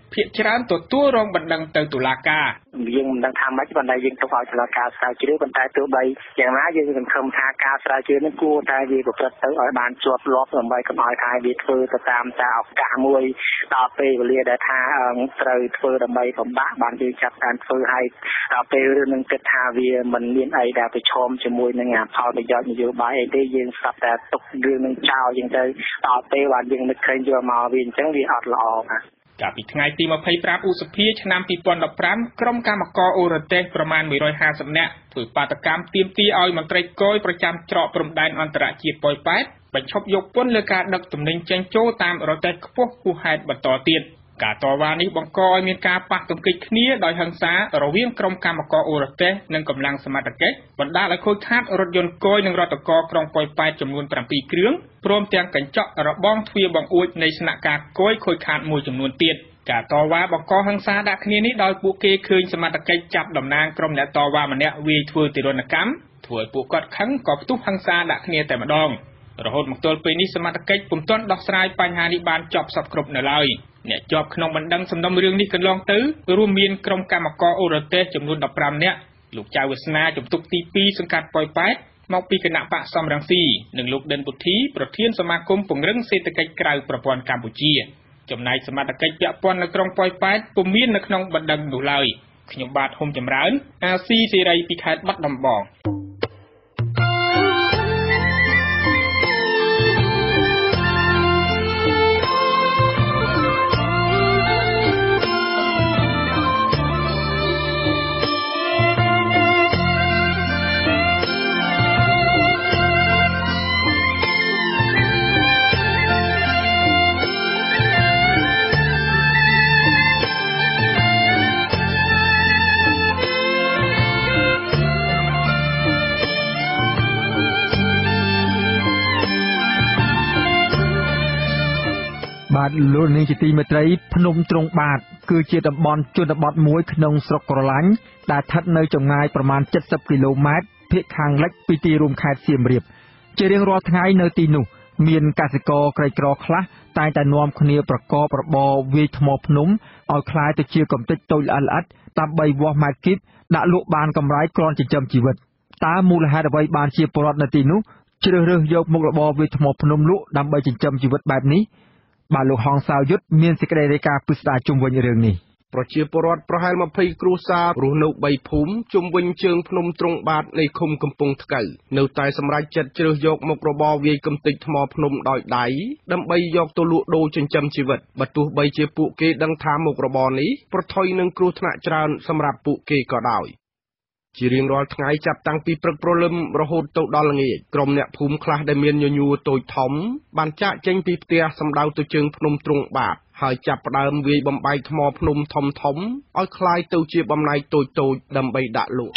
ភាគច្រើនទទួលរងបណ្ដឹងទៅតុលាការយើងមិនដឹងថាម៉េចប៉ុន្តែយើងទៅឲ្យតុលាការស្រាវជ្រាវប៉ុន្តែទោះបីយ៉ាងណាយើងសង្ឃឹមថាការស្រាវជ្រាវនេះគួរតែវាប្រព្រឹត្តទៅឲ្យបានជាប់លាប់ដើម្បីកុំឲ្យថាវាធ្វើទៅតាមតែឱកាសមួយដល់ពេលវេលាដែលថាត្រូវធ្វើដើម្បីបំបាក់បានយើងចាប់ការធ្វើឲ្យដល់ពេលរឿងនឹងគិតថាវាមិនមានអីដែលប្រឈមជាមួយនឹងផលប្រយោជន៍នយោបាយអីទេយើងស្ដាប់តែទុករឿងនឹងចោលជាងទៅដល់ពេលបានយើងនឹកឃើញយកមកវាអញ្ចឹងវាអត់ល្អណាកាលពីថ្ងៃទីម្ភៃប្រាំឧសភាឆ្នាំពីរពាន់ដប់ប្រាំក្រុមកម្មករអូរ៉ាទេសប្រមាណមួយរយហាសិបនាក់ធ្វើបាតកម្មទាមទារឲ្យមន្ត្រីគយប្រចាំច្រកព្រំដែនអន្តរជាតិប៉ោយប៉ែតបញ្ឈប់យកពន្ធលើការដឹកទំនិញចេញចូលតាមរទេះខ្ពស់ហួសហេតុបន្តទៀតការតវ៉ានេះបង្កឲ្យមានការប៉ះទង្គិចគ្នាដោយហិង្សារវាងក្រុមកម្មករអូរ៉ាទេសនិងកម្លាំងសមត្ថកិច្ចបណ្ដាលឲ្យខូចខាតរថយន្តគយនិងរថករក្រុងប៉ោយប៉ែតចំនួនប្រាំពីរគ្រឿងព្រមទាំងកញ្ចក់របងទ្វារបង្អួចនៃស្នាក់ការគយខូចខាតមួយចំនួនទៀតការតវ៉ាបង្កហិង្សាដាក់គ្នានេះដោយពួកគេឃើញសមត្ថកិច្ចចាប់តំណាងក្រុមអ្នកតវ៉ាម្នាក់វាយធ្វើទារុណកម្មធ្វើឲ្យពួកគាត់ខឹងក៏ផ្ទុះហិង្សាដាក់គ្នាតែម្ដងរហូតមកទល់ពេលនេះសមត្ថកិច្ចពុំទាន់ដោះស្រាយបញ្ហានេះបានចប់សពគ្រប់នៅឡើយអ្នកជាប់ក្នុងបណ្ដឹងសំណុំរឿងនេះកន្លងទៅរួមមានក្រុមកម្មករអូរ៉ាទេសចំនួនដប់ប្រាំនាក់លោកចៅវាសនាជំទប់ទីពីរសង្កាត់ប៉ោយប៉ែតមកពីគណៈបកសំរងស៊ីនិងលោកដិនពុទ្ធីប្រធានសមាគមពង្រឹងសេដ្ឋកិច្ចក្រៅប្រព័ន្ធកម្ពុជាចំណែកសមត្ថកិច្ចពាក់ព័ន្ធនៅក្រុងប៉ោយប៉ែតពុំមាននៅក្នុងបណ្ដឹងនោះឡើយខ្ញុំបាទហ៊ុំចម្រើនអាស៊ីសេរីពីខេត្តបាត់ដំបងបាទលោកនាងជាទីមេត្រីភ្នំទ្រង់បាតគឺជាតំបន់ជនបទមួយក្នុងស្រុកក្រឡាញ់ដែលស្ថិតនៅចម្ងាយប្រមាណเจ็ดสิบគីឡូម៉ែត្រភាគខាងលិចពីទីរួមខេត្តសៀមរាបជារៀងរាល់ថ្ងៃនៅទីនោះមានកសិករក្រីក្រខ្លះតែងតែនាំគ្នាប្រកបរបរវាយថ្មភ្នំឲ្យคล้ายទៅជាកំទេចតូចល្អិតៗដើម្បីវាស់ម៉ែត្រគីបដាក់លក់បានកម្រៃគ្រាន់ចិញ្ចឹមជីវិតតើមូលហេតុអ្វីបានជាពលរដ្ឋនៅទីនោះជ្រើសរើសយកមុខរបរវាយថ្មភ្នំលក់ដើម្បីចិញ្ចឹមជីវិតបែបនេះបាទលោកហងសាវយុទ្ធមានសេចក្តីរាយការណ៍ពិស្ដារជុំវិញរឿងនេះប្រជាពលរដ្ឋប្រហែលยี่สิบគ្រួសាររស់នៅបីភូមិជុំវិញជើងភ្នំទ្រង់បាតនៃឃុំកំពង់ថ្កូវនៅតែសម្រេចចិត្តជ្រើសយកមុខរបរវាយកំទេចថ្មភ្នំដោយដៃដើម្បីយកទៅលក់ដូរចិញ្ចឹមជីវិតបើទោះបីជាពួកគេដឹងថាមុខរបរនេះប្រថុយនឹងគ្រោះថ្នាក់ច្រើនសម្រាប់ពួកគេក៏ដោយជារៀងរាល់ថ្ងៃចាប់តាំងពីព្រឹកព្រលឹមរហូតទៅដល់ល្ងាចក្រុមអ្នកភូមិខ្លះដែលមានញញួរតូចធំបានចាកចេញពីផ្ទះសម្ដៅទៅជើងភ្នំទ្រង់បាតហើយចាប់ផ្ដើមវាយបំបែកថ្មភ្នំធំធំឲ្យคล้ายទៅជាបំណែកតូចតូចដើម្បីដាក់លក់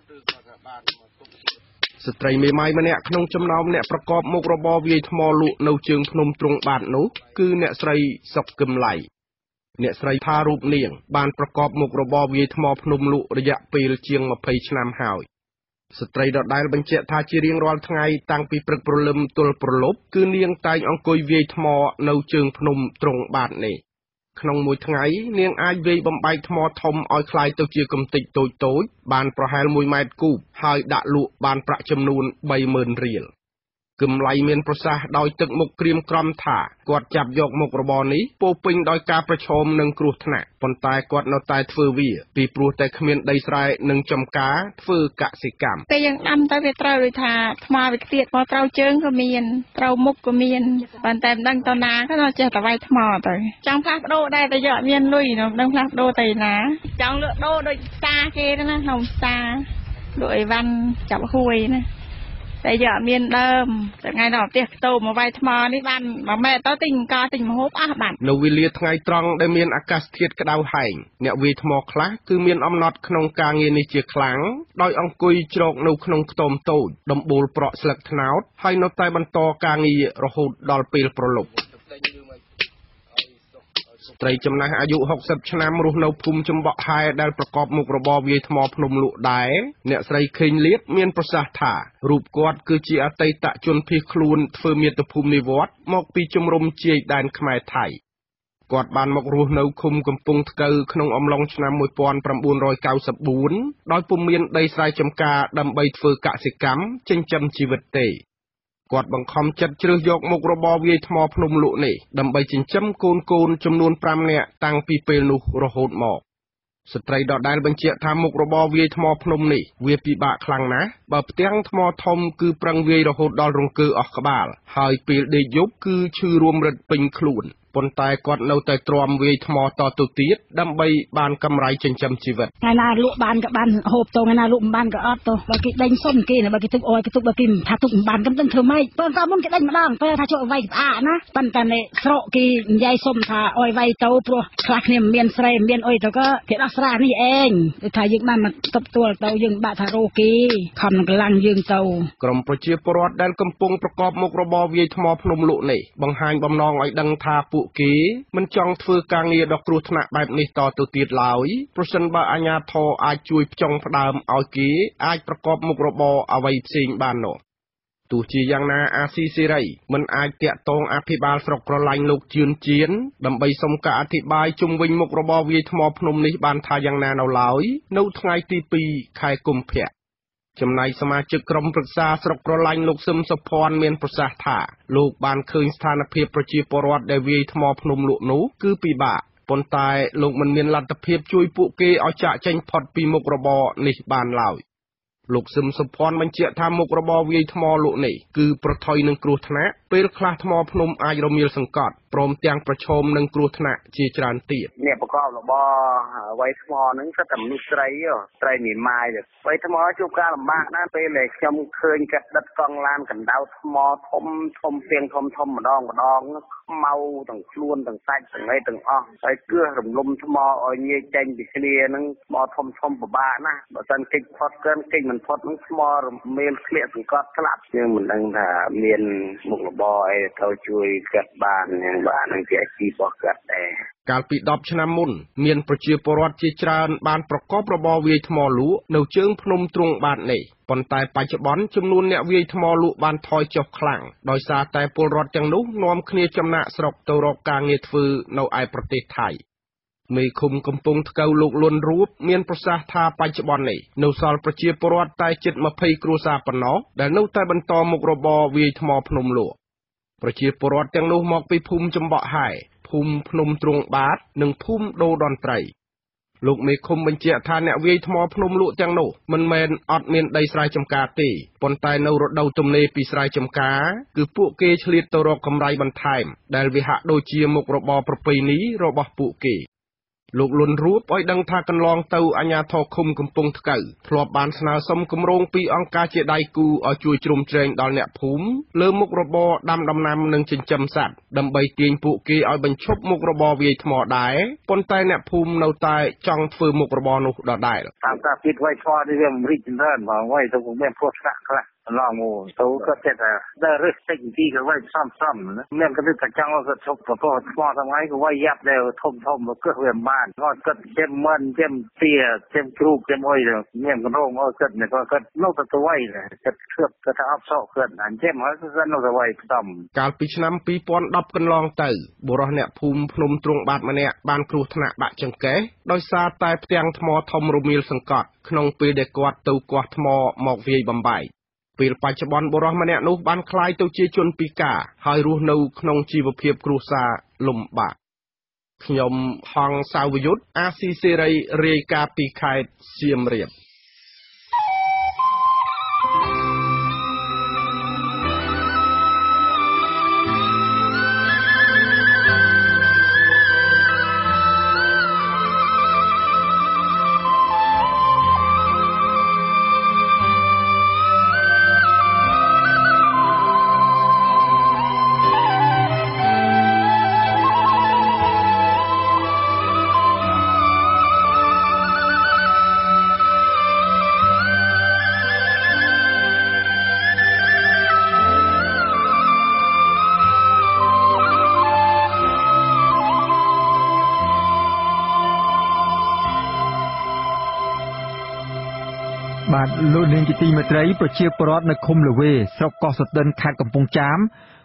ស្ត្រីមេម៉ាយម្នាក់ក្នុងចំណោមអ្នកប្រកបមុខរបរវាយថ្មលក់នៅជើងភ្នំទ្រង់បាតនោះគឺអ្នកស្រីសុកកឹមឡៃអ្នកស្រីថារូបនាងបានប្រកបមុខរបរវាយថ្មភ្នំលក់រយៈពេលជាងยี่สิบឆ្នាំហើយស្ត្រីដដែលបញ្ជាក់ថាជារៀងរាល់ថ្ងៃតាំងពីព្រឹកព្រលឹមទល់ព្រលប់គឺនាងតែងអង្គុយវាយថ្មនៅជើងភ្នំទ្រង់បាតនេះក្នុងមួយថ្ងៃនាងអាចវាយបំបែកថ្មធំឲ្យคล้ายទៅជាកំទេចតូចតូចបានប្រហែលមួយម៉ែត្រគូបហើយដាក់លក់បានប្រាក់ចំនួនបីម៉ឺនរៀលគឹមឡៃមានប្រសាសន៍ដោយទឹកមុខក្រៀមក្រំថាគាត់ចាប់យកមុខរបរនេះពោពេញដោយការប្រឈមនឹងគ្រោះថ្នាក់ប៉ុន្តែគាត់នៅតែធ្វើវាពីព្រោះតែគ្មានដីស្រែនិងចំការធ្វើកសិកម្មពេលយើងដាំទៅវាត្រូវដូចថាថ្មវាខ្ទៀតមកត្រូវជើងក៏មានត្រូវមុខក៏មានប៉ុន្តែមិនដឹងតណាក៏នៅចេះតែវាយថ្មទៅចង់ផ្លាស់ប្ដូរដែរតែយកមានលុយមិនដឹងផ្លាស់ប្ដូរទៅណាចង់លក់ដូរដូចផ្សារគេណាក្នុងផ្សារលក់អីវ៉ាន់ចាប់ហួយណាតែយកមានដើមថ្ងៃដល់ផ្ទះខ្ទោមកវាយថ្មនេះបានមួយម៉ែត្រទៅទិញកោទិញម្ហូបអស់បាននៅវេលាថ្ងៃត្រង់ដែលមានអាកាសធាតុក្តៅហែងអ្នកវាយថ្មខ្លះគឺមានអំណត់ក្នុងការងារនេះជាខ្លាំងដោយអង្គុយជ្រកនៅក្នុងខ្ទមតូចដំបូលប្រក់ស្លឹកត្នោតហើយនៅតែបន្តការងាររហូតដល់ពេលព្រលប់ស្ត្រីចំណាស់អាយុหกสิบឆ្នាំរស់នៅភូមិចំបក់ហែដែលប្រកបមុខរបរវាយថ្មភ្នំលក់ដែរអ្នកស្រីខេងលៀបមានប្រសាសន៍ថារូបគាត់គឺជាអតីតជនភៀសខ្លួនធ្វើមាតុភូមិនិវត្តន៍មកពីជំរំជាយដែនខ្មែរថៃគាត់បានមករស់នៅឃុំកំពង់ថ្កូវក្នុងអំឡុងឆ្នាំmột nghìn chín trăm chín mươi tưដោយពុំមានដីស្រែចម្ការដើម្បីធ្វើកសិកម្មចិញ្ចឹមជីវិតទេគាត់បង្ខំចិត្តជ្រើសយកមុខរបរវាយថ្មភ្នំលក់នេះដើម្បីចិញ្ចឹមកូនកូនចំនួនfiveនាក់តាំងពីពេលនោះរហូតមកស្ត្រីដដែលបញ្ជាក់ថាមុខរបរវាយថ្មភ្នំនេះវាពិបាកខ្លាំងណាស់បើផ្ទាំងថ្មធំគឺប្រឹងវាយរហូតដល់រង្គើអស់ក្បាលហើយពេលដេកយប់គឺឈឺរួមរឹតពេញខ្លួនប៉ុន្តែគាត់នៅតែទ្រាំវាយថ្មតទៅទៀតដើម្បីបានកម្រៃចិញ្ចឹមជីវិតថ្ងៃណាលក់បានក៏បានហូបទៅថ្ងៃណាលក់មិនបានក៏អត់ទៅបើគេដេញសុំគេបើគេទុកអោយគេទុកបើគេថាទុកមិនបានក៏មិនធ្វើម៉េចប៉ុន្តែមុនគេដេញម្ដងពេលថាជួយវាយផ្អាកណាប៉ុន្តែនេះស្រកគេនិយាយសុំថាអោយវាយទៅព្រោះខ្លះគ្នាមិនមានស្រីមិនមានអុយទៅក៏គេដោះស្រាយនេះឯងគឺថាយើងបានមកទប់ទួលទៅយើងបាក់ថារោគេខំនឹងកម្លាំងយើងទៅក្រមប្រជាពលរដ្ឋដែលកំពុងប្រកបមុខរបរវាយថ្មភ្នំលក់នេះបង្ហាញបំណងឲ្យដឹងថាពួកគេមិនចង់ធ្វើការងារដ៏គ្រោះថ្នាក់បែបនេះតទៅទៀតឡើយប្រសិនបើអាជ្ញាធរអាចជួយផ្ចង់ផ្ដើមឲ្យគេអាចប្រកបមុខរបរអ្វីផ្សេងបាននោះទោះជាយ៉ាងណាអាស៊ីសេរីមិនអាចតាក់ទងអភិបាលស្រុកក្រឡាញ់លោកជឿនជៀនដើម្បីសុំការអធិប្បាយជុំវិញមុខរបរវាយថ្មភ្នំនេះបានថាយ៉ាងណានៅឡើយនៅថ្ងៃទីtwoខែកុម្ភៈចំណែកសមាជិកក្រុមប្រឹក្សាស្រុកក្រឡាញ់លោកសឹមសុភ័ណ្ឌមានប្រសាសន៍ថាលោកបានឃើញស្ថានភាពប្រជាពលរដ្ឋដែលវាយថ្មភ្នំលក់នោះគឺពិបាកប៉ុន្តែលោកមិនមានលទ្ធភាពជួយពួកគេឲ្យចាកចេញផុតពីមុខរបរនេះបានឡើយលោកសឹមសុភ័ណ្ឌបញ្ជាក់ថាមុខរបរវាយថ្មលក់នេះគឺប្រថុយនឹងគ្រោះថ្នាក់ពេលខ្លះថ្មភ្នំអាចរមៀលសង្កត់ព្រមទាំងប្រឈមនឹងគ្រោះថ្នាក់ជាច្រើនទៀតអ្នកប្រកបរបរវាយថ្មហ្នឹងគឺតែមនុស្សស្រីស្រីមីម៉ាយវាយថ្មជួបការលំបាកណាស់ពេលដែលខ្ញុំឃើញកាត់ដិតកង់ឡានកណ្ដៅថ្មធំធំផ្ទាំងធំធំម្ដងម្ដងខ្មៅទាំងខ្លួនទាំងសាច់ទាំងអីទាំងអស់ហើយគឺរំលំថ្មឲ្យងាយចេញពីគ្នាហ្នឹងថ្មធំធំពិបាកណាស់បើសិនគេចផុតកើនគេចមិនផុតហ្នឹងថ្មរមេលធ្លាក់សង្កត់ស្លាប់យើងមិនដឹងថាមានមុខរបរអីទៅជួយកាត់បានយ៉ាងបាននឹងជាអាជីពរបស់គាត់ដែរកាលពីtenឆ្នាំមុនមានប្រជាពលរដ្ឋជាច្រើនបានប្រកបរបរវាយថ្មលក់នៅជើងភ្នំទ្រង់បាតនេះប៉ុន្តែបច្ចុប្បន្នចំនួនអ្នកវាយថ្មលក់បានថយចុះខ្លាំងដោយសារតែពលរដ្ឋទាំងនោះនាំគ្នាចំណាកស្រុកទៅរកការងារធ្វើនៅឯប្រទេសថៃមេឃុំកំពង់ថ្កូវលោកលុនរួបមានប្រសាសន៍ថាបច្ចុប្បន្ននេះនៅសល់ប្រជាពលរដ្ឋតែជិតtwentyគ្រួសារប៉ុណ្ណោះដែលនៅតែបន្តមុខរបរវាយថ្មភ្នំលក់ប្រជាពលរដ្ឋទាំងនោះមកពីភូមិចំបក់ហែភូមិភ្នំទ្រង់បាតនិងភូមិដូដន្ត្រីលោកមេឃុំបញ្ជាក់ថាអ្នកវាយថ្មភ្នំលក់ទាំងនោះមិនមែនអត់មានដីស្រែចម្ការទេប៉ុន្តែនៅរដូវទំនេរពីស្រែចម្ការគឺពួកគេឆ្លៀតទៅរកកម្រៃបន្ថែមដែលវាហាក់ដូចជាមុខរបរប្រពៃណីរបស់ពួកគេលោកលុនរួបឲ្យដឹងថាកន្លងទៅអាជ្ញាធរឃុំកំពង់ថ្កូវធ្លាប់បានស្នើសុំគម្រោងពីអង្គការជាដៃគូឲ្យជួយជ្រោមជ្រែងដល់អ្នកភូមិលើមុខរបរដាំដំណាំនិងចិញ្ចឹមសត្វដើម្បីទាញពួកគេឲ្យបញ្ឈប់មុខរបរវាយថ្មដែរប៉ុន្តែអ្នកភូមិនៅតែចង់ធ្វើមុខរបរនោះដដែលតាមការគិតវាយថ្មនេះវាមិនរីកចម្រើនបងវាយទៅមានព្រោះថ្នាក់ខ្លះឡងមកទៅគាត់ចេះតែដល់រឹសតិចទីក៏វាយសំសំណាមានក៏ទៅចង់គាត់ឈប់ប្រកបថ្មថ្ងៃក៏វាយយ៉ាប់ដែរធំធំមកគឺវាមិនបានគាត់គាត់ចេះមិនចេះទាចេះគ្រូចេះអុយមានកម្រងអត់គាត់គាត់គាត់នៅទៅវាយគាត់ឈប់គាត់ថាអត់សក់គាត់អញ្ចឹងហើយគាត់នៅទៅវាយផ្ដំកាលពីឆ្នាំtwo thousand tenកន្លងទៅបុរសអ្នកភូមិភ្នំទ្រង់បាតម្នាក់បានគ្រោះថ្នាក់បាក់ចង្កេះដោយសារតែផ្ទាំងថ្មធំរមៀលសង្កត់ក្នុងពេលដែលគាត់ទៅគាស់ថ្មមកវាយបំបែកពេលបច្ចុប្បន្នបុរសម្នាក់នោះបានក្លាយទៅជាជនពិការហើយរស់នៅក្នុងជីវភាពគ្រួសារលំបាកខ្ញុំហងសាវយុទ្ធអាស៊ីសេរីរាយការណ៍ពីខេត្តសៀមរាបបាទលោកនាងជាទីមេត្រីប្រជាពលរដ្ឋនៅឃុំលវេស្រុកកោះសតិនខេត្តកំពង់ចាម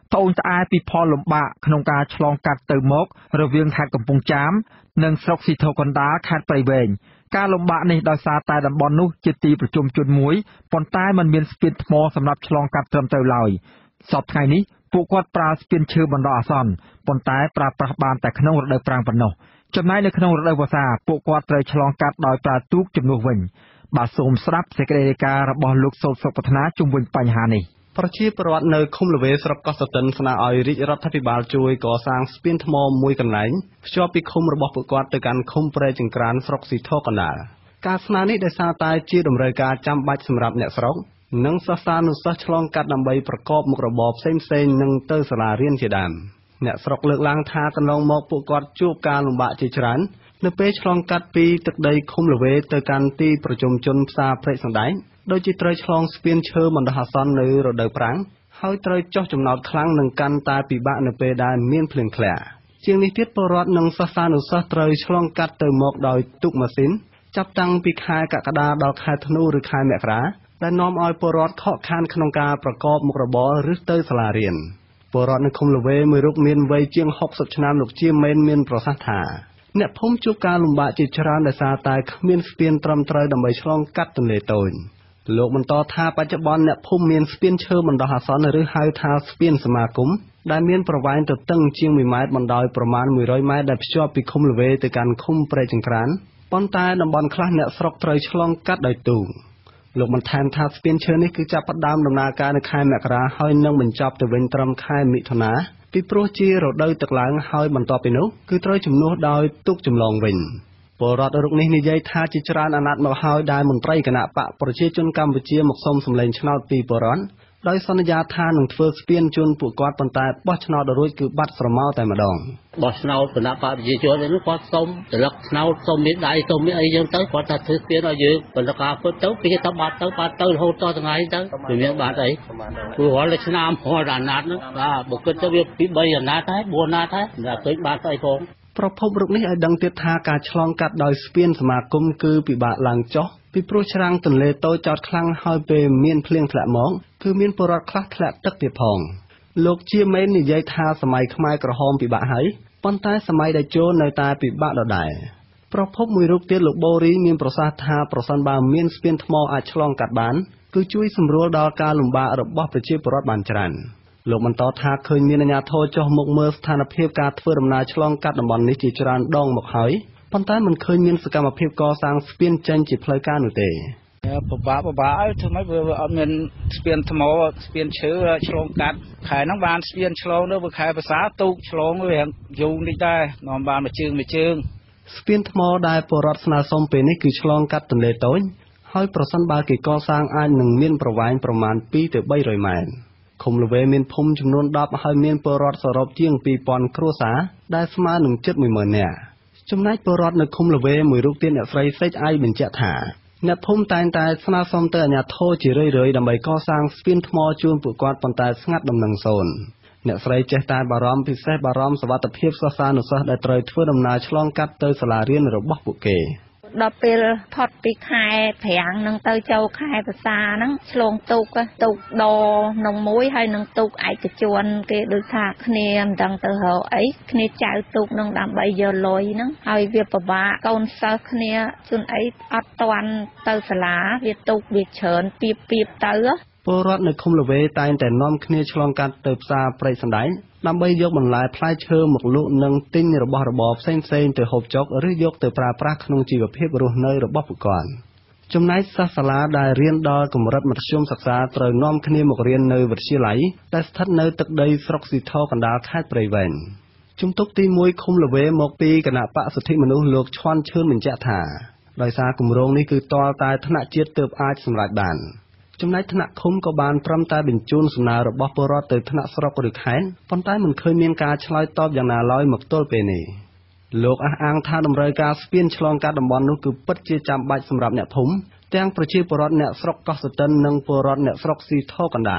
ត្អូញត្អែពីផលលំបាកក្នុងការឆ្លងកាត់ទៅមករវាងខេត្តកំពង់ចាមនិងស្រុកស៊ីធកណ្ដាលខេត្តព្រៃវែងការលំបាកនេះដោយសារតែតំបន់នោះជាទីប្រជុំជនមួយប៉ុន្តែมันមានស្ពានថ្មសម្រាប់ឆ្លងកាត់ត្រឹមត្រូវឡើយសពថ្ងៃនេះពួកគាត់ប្រើស្ពានឈើបណ្ដោះអាសន្នប៉ុន្តែប្រើប្រាស់បានតែក្នុងរដូវប្រាំងប៉ុណ្ណោះចំណែកនៅក្នុងរដូវវស្សាពួកគាត់ត្រូវឆ្លងកាត់ដោយប្រើទូកជំនួសវិញបាទសូមស្ដាប់សេចក្តីរាយការណ៍របស់លោកសោតសុខប្រាថ្នាជុំវិញបញ្ហានេះប្រជាពលរដ្ឋនៅឃុំល្វេស្រុកកោះស្ទឹងស្នើឲ្យរាជរដ្ឋាភិបាលជួយកសាងស្ពានថ្មមួយកន្លែងភ្ជាប់ពីឃុំរបស់ពួកគាត់ទៅកាន់ឃុំព្រែកចង្ក្រានស្រុកស៊ីធកណ្ដាលការស្នើនេះដោយសារតែជាតម្រូវការចាំបាច់សម្រាប់អ្នកស្រុកនិងសិស្សានុសិស្សឆ្លងកាត់ដើម្បីប្រកបមុខរបរផ្សេងផ្សេងនិងទៅសាលារៀនជាដើមអ្នកស្រុកលើកឡើងថាកន្លងមកពួកគាត់ជួបការលំបាកជាច្រើននៅពេលឆ្លងកាត់ពីទឹកដីឃុំល្វេទៅកាន់ទីប្រជុំជនផ្សារព្រែកសណ្ដែកដូចជាត្រូវឆ្លងស្ពានឈើបណ្ដោះអាសន្ននៅរដូវប្រាំងហើយត្រូវចុះចំណោទខ្លាំងនិងកាន់តែពិបាកនៅពេលដែលមានភ្លៀងធ្លាក់ជាងនេះទៀតពលរដ្ឋនិងសិស្សានុសិស្សត្រូវឆ្លងកាត់ទៅមកដោយទូកម៉ាស៊ីនចាប់តាំងពីខែកក្កដាដល់ខែធ្នូឬខែមករាដែលនាំឲ្យពលរដ្ឋខកខានក្នុងការប្រកបមុខរបរឬទៅសាលារៀនពលរដ្ឋនៅឃុំល្វេមួយរូបមានវ័យជាងហុកសិបឆ្នាំលោកជាមេនមានប្រសាសន៍ថាអ្នកភូមិជួបការលំបាកជាច្រើនដោយសារតែគ្មានស្ពានត្រឹមត្រូវដើម្បីឆ្លងកាត់ទន្លេតូចលោកបន្តថាបច្ចុប្បន្នអ្នកភូមិមានស្ពានឈើបណ្ដោះអាសន្នឬហៅថាស្ពានសមាគមដែលមានប្រវែងទទឹងជាងមួយម៉ែត្របណ្ដោយប្រមាណមួយរយម៉ែត្រដែលភ្ជាប់ពីឃុំល្វេទៅកាន់ឃុំព្រែកចង្ក្រានប៉ុន្តែតំបន់ខ្លះអ្នកស្រុកត្រូវឆ្លងកាត់ដោយទូកលោកបន្ថែមថាស្ពានឈើនេះគឺចាប់ផ្ដើមដំណើរការនៅខែមករាហើយនឹងបញ្ចប់ទៅវិញត្រឹមខែមិថុនាពីព្រោះជារដូវទឹកឡើងហើយបន្ទាប់ពីនោះគឺត្រូវជំនួសដោយទូកចម្លងវិញពលរដ្ឋរូបនេះនិយាយថាជាច្រើនអាណត្តិមកហើយដែលមន្ត្រីគណៈបកប្រជាជនកម្ពុជាមកសុំសម្លេងឆ្នោតពីពលរដ្ឋដោយសន្យាថានឹងធ្វើស្ពានជូនពួកគាត់ប៉ុន្តែបោះឆ្នោតរួចគឺបាត់ស្រមោលតែម្ដងបោះឆ្នោតគណៈបកប្រជាជននេះគាត់សុំត្រឡឹកឆ្នោតសុំមានដៃសុំមានអីចឹងទៅគាត់ថាធ្វើស្ពានឲ្យយើងបន្តការធ្វើទៅពីទៅបាត់ទៅបាត់ទៅរហូតដល់ថ្ងៃទៅវាមានបាត់អីព្រោះរាល់ឆ្នាំរាល់អាណត្តិហ្នឹងបាទបើគិតទៅវាពីបីអាណត្តិហើយបួនអាណត្តិហើយតែឃើញបាត់ស្អីផងប្រភពរូបនេះឲ្យដឹងទៀតថាការឆ្លងកាត់ដោយស្ពានសមាគមគឺពិបាកឡើងចុះពីព្រោះច្រាំងទន្លេតូចចោតខ្លាំងហើយពេលមានភ្លៀងធ្លាក់មកគឺមានពលរដ្ឋខ្លះធ្លាក់ទឹកទៀតផងលោកជាមេននិយាយថាសម័យខ្មែរក្រហមពិបាកហើយប៉ុន្តែសម័យដែលចូលនៅតែពិបាកដដែលប្រភពមួយរូបទៀតលោកបូរីមានប្រសាសន៍ថាប្រសិនបើមានស្ពានថ្មអាចឆ្លងកាត់បានគឺជួយសម្រួលដល់ការលំបាករបស់ប្រជាពលរដ្ឋបានច្រើនលោកបន្តថាឃើញមានអាជ្ញាធរចុះមកមើលស្ថានភាពការធ្វើដំណើរឆ្លងកាត់តំបន់នេះជាច្រើនដងមកហើយប៉ុន្តែមិនឃើញមានសកម្មភាពកសាងស្ពានចេញជាផ្លូវការនោះទេពិបាកពិបាកអើធ្វើម៉េចវាអត់មានស្ពានថ្មស្ពានឈើឆ្លងកាត់ខែហ្នឹងបានស្ពានឆ្លងទៅវាខែភាសាទូកឆ្លងវាយូរតិចដែរនាំបានមួយជើងមួយជើងស្ពានថ្មដែលពលរដ្ឋស្នើសុំពេលនេះគឺឆ្លងកាត់ទន្លេតូចហើយប្រសិនបើគេកសាងអាចនឹងមានប្រវែងប្រមាណពីរទៅបីរយម៉ែត្រឃុំល្វេមានភូមិចំនួនដប់ហើយមានពលរដ្ឋសរុបជាងពីរពាន់គ្រួសារដែលស្មើនឹងជិតមួយម៉ឺននាក់ចំណែកពលរដ្ឋនៅឃុំល្វេមួយរូបទៀតអ្នកស្រីសេចអៃបញ្ជាក់ថាអ្នកភូមិតែងតែស្នើសុំទៅអាជ្ញាធរជារឿយៗដើម្បីកសាងស្ពានថ្មជូនពួកគាត់ប៉ុន្តែស្ងាត់ដំណឹងសូន្យអ្នកស្រីចេះតែបារម្ភពិសេសបារម្ភសុវត្ថិភាពសិស្សានុសិស្សដែលត្រូវធ្វើដំណើរឆ្លងកាត់ទៅសាលារៀនរបស់ពួកគេដល់ពេលផុតពីខែប្រាំងនឹងទៅចូលខែភាសាហ្នឹងឆ្លងទូកទូកដក្នុងមួយហើយនឹងទូកឯកជនគេដូចថាគ្នាមិនដឹងទៅរកអីគ្នាចៅទូកនឹងដើម្បីយកលុយហ្នឹងហើយវាពិបាកកូនសិស្សគ្នាជួនអីអត់តាន់ទៅសាលាវាទូកវាច្រើនពីពីទៅពលរដ្ឋនៅឃុំល្វេតែងតែនាំគ្នាឆ្លងកាត់ទៅផ្សារព្រៃសណ្ដែកដើម្បីយកបន្លែផ្លែឈើមកលក់និងទិញរបស់របរផ្សេងៗទៅហូបចុកឬយកទៅប្រើប្រាស់ក្នុងជីវភាពរស់នៅរបស់ពួកគាត់ចំណែកសិស្សសាលាដែលរៀនដល់កម្រិតមធ្យមសិក្សាត្រូវនាំគ្នាមករៀននៅវិទ្យាល័យដែលស្ថិតនៅទឹកដីស្រុកស៊ីធកណ្ដាលខេត្តព្រៃវែងជំទប់ទីមួយឃុំល្វេមកពីគណៈបកសិទ្ធិមនុស្សលោកឈွန်ឈឿនបញ្ជាក់ថាដោយសារគម្រោងនេះគឺទាល់តែថ្នាក់ជាតិទើបអាចសម្រេចបានចំណែកថ្នាក់ឃុំក៏បានត្រឹមតែបញ្ជូនសំណើរបស់ពលរដ្ឋទៅថ្នាក់ស្រុកឬខេត្តប៉ុន្តែមិនឃើញមានការឆ្លើយតបយ៉ាងណាឡើយមកទល់ពេលនេះលោកអះអាងថាតម្រូវការស្ពានឆ្លងកាត់តំបន់នោះគឺពិតជាចាំបាច់សម្រាប់អ្នកភូមិទាំងប្រជាពលរដ្ឋអ្នកស្រុកកោះស្ទឹងនិងពលរដ្ឋអ្នកស្រុកស៊ីធកណ្ដាល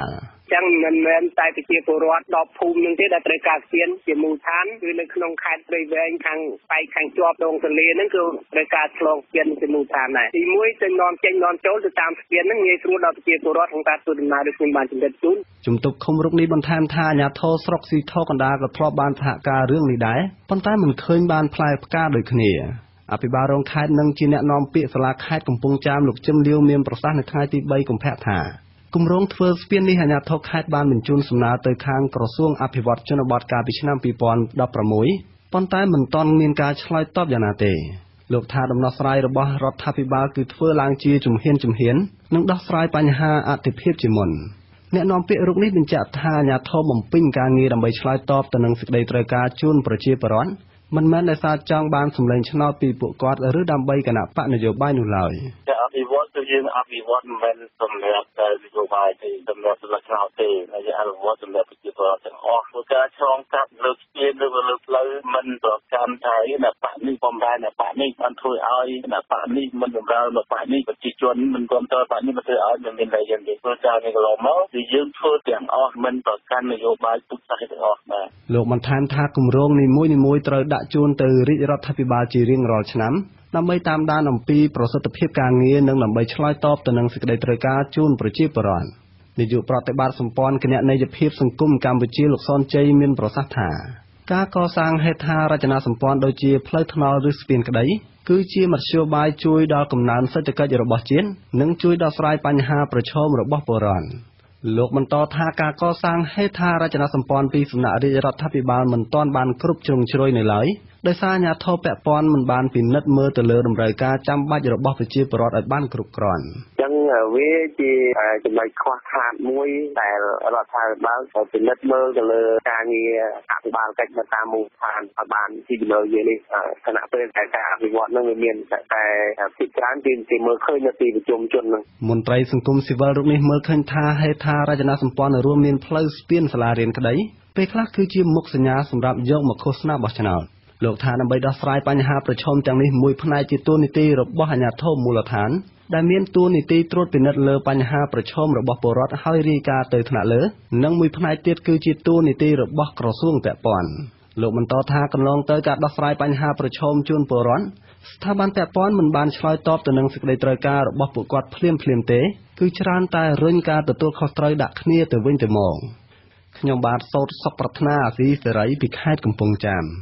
ចឹងមិនមែនតែប្រជាពលរដ្ឋដប់ភូមិនឹងទេដែលត្រូវការស្ពានជាមូលដ្ឋានគឺនៅក្នុងខេត្តព្រៃវែងខាងស្បែកខាងជាប់ដងទន្លេហ្នឹងគឺត្រូវការឆ្លងស្ពានជាមូលដ្ឋានដែរទីមួយទៅនាំចេញនាំចូលទៅតាមស្ពានហ្នឹងងាយស្រួលដល់ប្រជាពលរដ្ឋក្នុងការធ្វើដំណើរដូចខ្ញុំបានជម្រាបជូនជំទប់ឃុំរុកនេះបន្ថែមថាអាជ្ញាធរស្រុកស៊ីថោកណ្ដាលក៏ធ្លាប់បានសហការរឿងនេះដែរប៉ុន្តែមិនឃើញបានផ្លែផ្កាដូចគ្នាអភិបាលរងខេត្តនិងជាអ្នកនាំពាក្យសាលាខេត្តកំពង់ចាមលោកជឹមលាវមានប្រសាសន៍នៅថ្ងៃទីបីកុម្ភៈថាគម្រោងធ្វើស្ពាននេះអាជ្ញាធរខេត្តបានបញ្ជូនសំណើទៅខាងក្រសួងអភិវឌ្ឍជនបទកាលពីឆ្នាំពីរពាន់ដប់ប្រាំមួយប៉ុន្តែមិនទាន់មានការឆ្លើយតបយ៉ាងណាទេលោកថាដំណោះស្រាយរបស់រដ្ឋាភិបាលគឺធ្វើឡើងជាជំហានជំហាននិងដោះស្រាយបញ្ហាអតិភិបជាមុនអ្នកនាំពាក្យរូបនេះបញ្ជាក់ថាអាជ្ញាធរបំពេញការងារដើម្បីឆ្លើយតបទៅនឹងសេចក្តីត្រូវការជូនប្រជាពលរដ្ឋមិនមែនដោយសារចង់បានសម្លេងឆ្នោតពីពួកគាត់ឬដើម្បីគណៈបកនយោបាយនោះឡើយអភិវឌ្ឍគឺយើងអភិវឌ្ឍមិនមែនសម្រាប់តែនយោបាយទេសម្រាប់សម្រាប់ឆ្នោតទេហើយយើងអភិវឌ្ឍសម្រាប់ប្រជាពលរដ្ឋទាំងអស់ព្រោះការឆ្លងកាត់លើស្ពានឬលើផ្លូវមិនប្រកាន់ថាគណៈបកនេះបំរើគណៈបកនេះបានធ្វើឲ្យគណៈបកនេះមិនបំរើគណៈបកនេះប្រជាជនមិនគ្រប់តរបកនេះមិនធ្វើឲ្យមានតែយ៉ាងនេះព្រោះការនេះកន្លងមកគឺយើងធ្វើទាំងអស់មិនប្រកាន់នយោបាយពុទ្ធសាសនាទាំងអស់បាទលោកបានថែមថាគម្រោងនីមួយៗត្រូវដាក់ជូនទៅរាជរដ្ឋាភិបាលជារៀងរាល់ឆ្នាំដើម្បីតាមដានអំពីប្រសិទ្ធភាពការងារនិងដើម្បីឆ្លើយតបទៅនឹងសេចក្តីត្រូវការជូនប្រជាពលរដ្ឋនាយកប្រតិបត្តិសម្ព័ន្ធគណនេយ្យភាពសង្គមកម្ពុជាលោកសនជ័យមានប្រសាសន៍ថាការកសាងហេដ្ឋារចនាសម្ព័ន្ធដូចជាផ្លូវថ្នល់ឬស្ពានក្តីគឺជាមធ្យោបាយជួយដល់កំណើនសេដ្ឋកិច្ចរបស់ជាតិនិងជួយដោះស្រាយបញ្ហាប្រឈមរបស់ពលរដ្ឋលោកបន្តថាការកសាងហេដ្ឋារចនាសម្ព័ន្ធពីសំណាក់រាជរដ្ឋាភិបាលមិនទាន់បានគ្រប់ជ្រុងជ្រោយនៅឡើយដោយសារអាជ្ញាធរពាក់ព័ន្ធមិនបានពិនិត្យមើលទៅលើតម្រូវការចាំបាច់របស់ប្រជាពលរដ្ឋឲ្យបានគ្រប់គ្រាន់ចឹងវាជាចំណុចខ្វះខាតមួយដែលរដ្ឋាភិបាលត្រូវពិនិត្យមើលទៅលើការងារអភិបាលកិច្ចនៅតាមមូលដ្ឋានឲ្យបានទីចំណុចនេះគណៈពេលតែការអភិវឌ្ឍនឹងវាមានតែភាគច្រើនទីទីមើលឃើញនៅទីប្រជុំជននឹងមន្ត្រីសង្គមស៊ីវិលរូបនេះមើលឃើញថាហេដ្ឋារចនាសម្ព័ន្ធរួមមានផ្លូវស្ពានសាលារៀនក្តីពេលខ្លះគឺជាមុខសញ្ញាសម្រាប់យកមកឃោសនាបោះឆ្នោតលោកថាដើម្បីដោះស្រាយបញ្ហាប្រឈមទាំងនេះមួយផ្នែកជាតួនាទីរបស់អាជ្ញាធរមូលដ្ឋានដែលមានតួនាទីត្រួតពិនិត្យលើបញ្ហាប្រឈមរបស់ពលរដ្ឋហើយរាយការណ៍ទៅថ្នាក់លើនិងមួយផ្នែកទៀតគឺជាតួនាទីរបស់ក្រសួងពាក់ព័ន្ធលោកបន្តថាកន្លងទៅការដោះស្រាយបញ្ហាប្រឈមជូនពលរដ្ឋស្ថាប័នពាក់ព័ន្ធមិនបានឆ្លើយតបទៅនឹងសេចក្តីត្រូវការរបស់ពួកគាត់ភ្លាមៗទេគឺច្រើនតែរុញការទទួលខុសត្រូវដាក់គ្នាទៅវិញទៅមកខ្ញុំបាទសោតសុខប្រាថ្នាអាស៊ីសេរីពីខេត្តកំពង់ចាម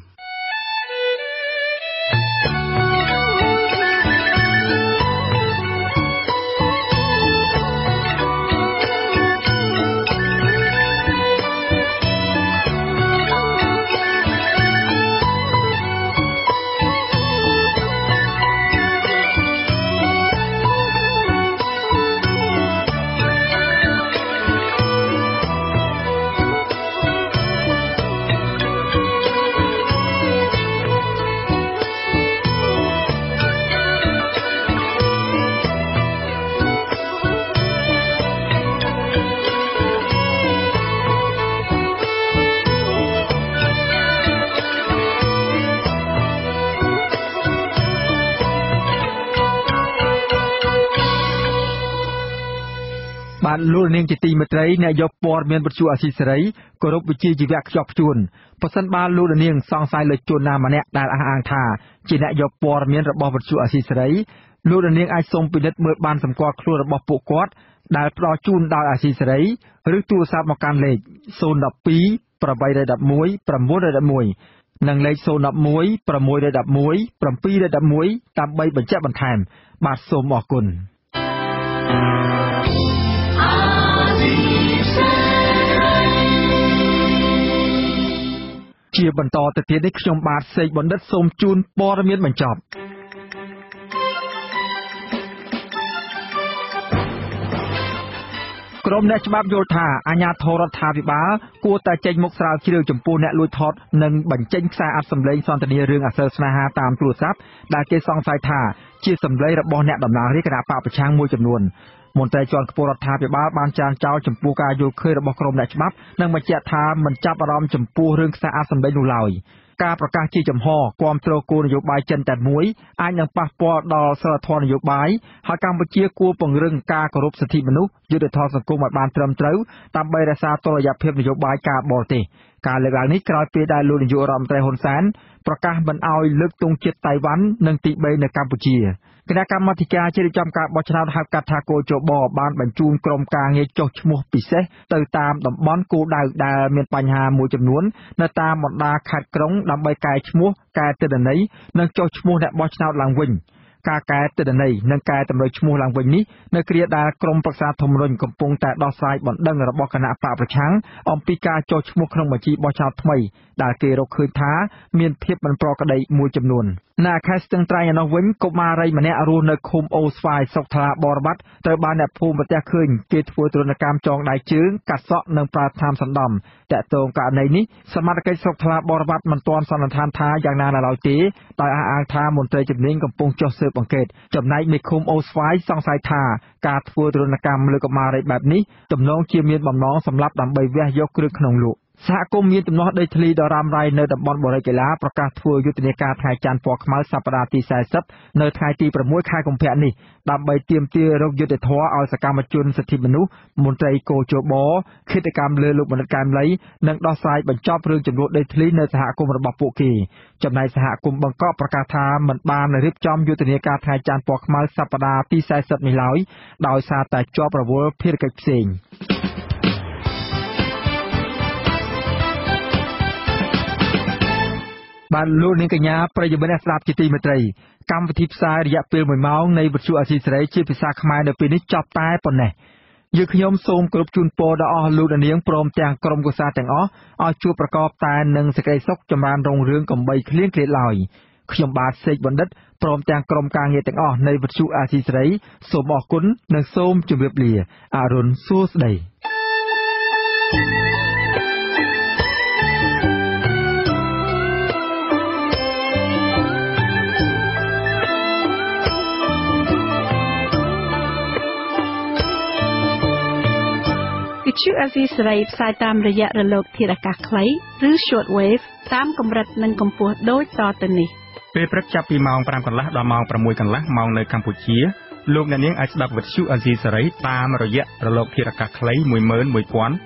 បានលោកនាងជាទីមេត្រីអ្នកយកព័ត៌មានវិទ្យុអាស៊ីសេរីគោរពវិជាជីវៈខ្ជាប់ខ្ជួនប៉ះសិនបានលោកនាងសង្ស័យលើជនណាម្នាក់ដែលអះអាងថាជាអ្នកយកព័ត៌មានរបស់វិទ្យុអាស៊ីសេរីលោកនាងអាចសូមពិនិត្យមើលបានសម្គាល់ខ្លួនរបស់ពួកគាត់ដែលផ្ដល់ជូនដោយអាស៊ីសេរីឬទូរស័ព្ទមកកាន់លេខศูนย์ หนึ่ง สอง แปด หนึ่ง หนึ่ง หนึ่ง หนึ่ง និងលេខศูนย์ หนึ่ง หนึ่ง หนึ่ง หก หนึ่ง หนึ่ง เจ็ด หนึ่ง ដើម្បីបញ្ជាក់បន្ថែមបាទសូមអរគុណជាបន្តទៅទៀតនេះខ្ញុំបាទសេកបណ្ឌិតសូមជូនព័ត៌មានបញ្ចប់ក្រុមអ្នកច្បាប់យល់ថាអាជ្ញាធររដ្ឋាភិបាលគួរតែចេញមុខស្រាវជ្រាវចំពោះអ្នកលួចថតនិងបញ្ចេញខ្សែអត្ថសម្លេងសន្ទនារឿងអសើរស្នេហាតាមទូរស័ព្ទដែលគេសង្ស័យថាជាសម្លេងរបស់អ្នកតំណាងរាជគណៈបកប្រឆាំងមួយចំនួនមន្ត្រីជាន់ខ្ពស់រដ្ឋាភិបាលបានចារចោលចំពោះការយល់ឃើញរបស់ក្រុមអ្នកច្បាប់និងបញ្ជាក់ថាមិនចាប់អារម្មណ៍ចំពោះរឿងខ្សែអត្ថសម្លេងនោះឡើយការប្រកាសជាចំហគាំទ្រគោលនយោបាយចិនតែមួយអាចនឹងប៉ះពាល់ដល់សិលធម៌នយោបាយហើយកម្ពុជាគួរពង្រឹងការគោរពសិទ្ធិមនុស្សយុត្តិធម៌សង្គមឲ្យបានត្រឹមត្រូវដើម្បីរក្សាតុល្យភាពនយោបាយការបរទេសការលើកឡើងនេះក្រោយពេលដែលលោកនាយករដ្ឋមន្ត្រីហ៊ុនសែនប្រកាសមិនអោយលើកទង់ជាតិតៃវ៉ាន់និងទីបេនៅកម្ពុជាគណៈកម្មាធិការជ្រៀបចំការបោះឆ្នោតហៅកាត់ថាគោចបបានបញ្ជូនក្រុមការងារចុះឈ្មោះពិសេសទៅតាមតំបន់គោលដៅដែលមានបញ្ហាមួយចំនួននៅតាមបណ្ដាខេត្តក្រុងដើម្បីកែឈ្មោះកែទិន្នន័យនិងចុះឈ្មោះអ្នកបោះឆ្នោតឡើងវិញការកែទិន្នន័យនិងកែតម្រូវឈ្មោះឡើងវិញនេះនៅគ្រាដែលក្រមប្រឹក្សាធម្មនុញ្ញកំពុងតែដោះស្រាយបណ្ដឹងរបស់គណៈបកប្រឆាំងអំពីការចុះឈ្មោះក្នុងបញ្ជីបោះឆ្នោតថ្មីដែលគេរកឃើញថាមានភាពមិនប្រក្រតីមួយចំនួននៅខេត្តស្ទឹងត្រែងឯនោះវិញកុមារីម្នាក់រស់នៅឃុំអូស្វាយស្រុកថ្លាបរបាត់ត្រូវបានអ្នកភូមិប្រទះឃើញគេធ្វើទរណកម្មចងដៃជើងកាត់សក់និងប្រើថ្នាំសណ្ដំតាក់ទងករណីនេះសមត្ថកិច្ចស្រុកថ្លាបរបាត់មិនទាន់សន្និដ្ឋានថាយ៉ាងណានៅឡើយទេដោយអះអាងថាមន្ត្រីជំនាញកំពុងចុះស៊ើបអង្កេតចំណែកមេឃុំអូស្វាយសង្ស័យថាការធ្វើទរណកម្មលើកុមារីបែបនេះទំនងជាមានបំណងសម្រាប់ដើម្បីវះយកគ្រឿងក្នុងលោកសហគមន៍មានទំនាស់ដីធ្លីដ៏រ៉ាំរ៉ៃនៅតំបន់បូរីកីឡាប្រកាសធ្វើយុទ្ធនាការថ្ងៃច័ន្ទពណ៌ខ្មៅសប្តាហ៍ទីสี่สิบនៅថ្ងៃទីប្រាំមួយខែកុម្ភៈនេះដើម្បីទាមទាររកយុត្តិធម៌ឲ្យសកម្មជនសិទ្ធិមនុស្សមន្ត្រីគោចបឃាតកម្មលើលោកមនិតកែមលីនិងដោះស្រាយបញ្ចប់រឿងចំនួនដីធ្លីនៅសហគមន៍របស់ពួកគេចំណែកសហគមន៍បង្កក់ប្រកាសថាមិនបានរៀបចំយុទ្ធនាការថ្ងៃច័ន្ទពណ៌ខ្មៅសប្តាហ៍ទីสี่สิบនេះឡើយដោយសារតែជាប់រវល់ភារកិច្ចផ្សេងបានលោកនាងកញ្ញាប្រិយមិត្តអ្នកស្ដាប់ជាទីមេត្រីកម្មវិធីផ្សាយរយៈពេលមួយម៉ោងនៃវិទ្យុអាស៊ីសេរីជាភាសាខ្មែរនៅពេលនេះចប់តែប៉ុណ្ណេះយើងខ្ញុំសូមគោរពជូនពរដល់អស់លោកនាងព្រមទាំងក្រុមគូសាទាំងអស់ឲ្យជួបប្រកបតែនឹងសេចក្តីសុខចម្រើនរុងរឿងកំបីគ្លៀងគ្លាតឡើយខ្ញុំបាទសេកបណ្ឌិតព្រមទាំងក្រុមការងារទាំងអស់នៃវិទ្យុអាស៊ីសេរីសូមអរគុណនិងសូមជម្រាបលាអរុនសួស្តីវិទ្យុអាស៊ីសេរីផ្សាយតាមរយៈរលកធាតុអាកាសខ្លីឬ short wave តាមកម្រិតនិងកម្ពស់ដូចតទៅនេះពេលព្រឹកចាប់ពីម៉ោងfiveកន្លះដល់ម៉ោងsixកន្លះម៉ោងនៅកម្ពុជាលោកអ្នកនាងអាចស្ដាប់វិទ្យុអាស៊ីសេរីតាមរយៈរលកធាតុអាកាសខ្លីone one eight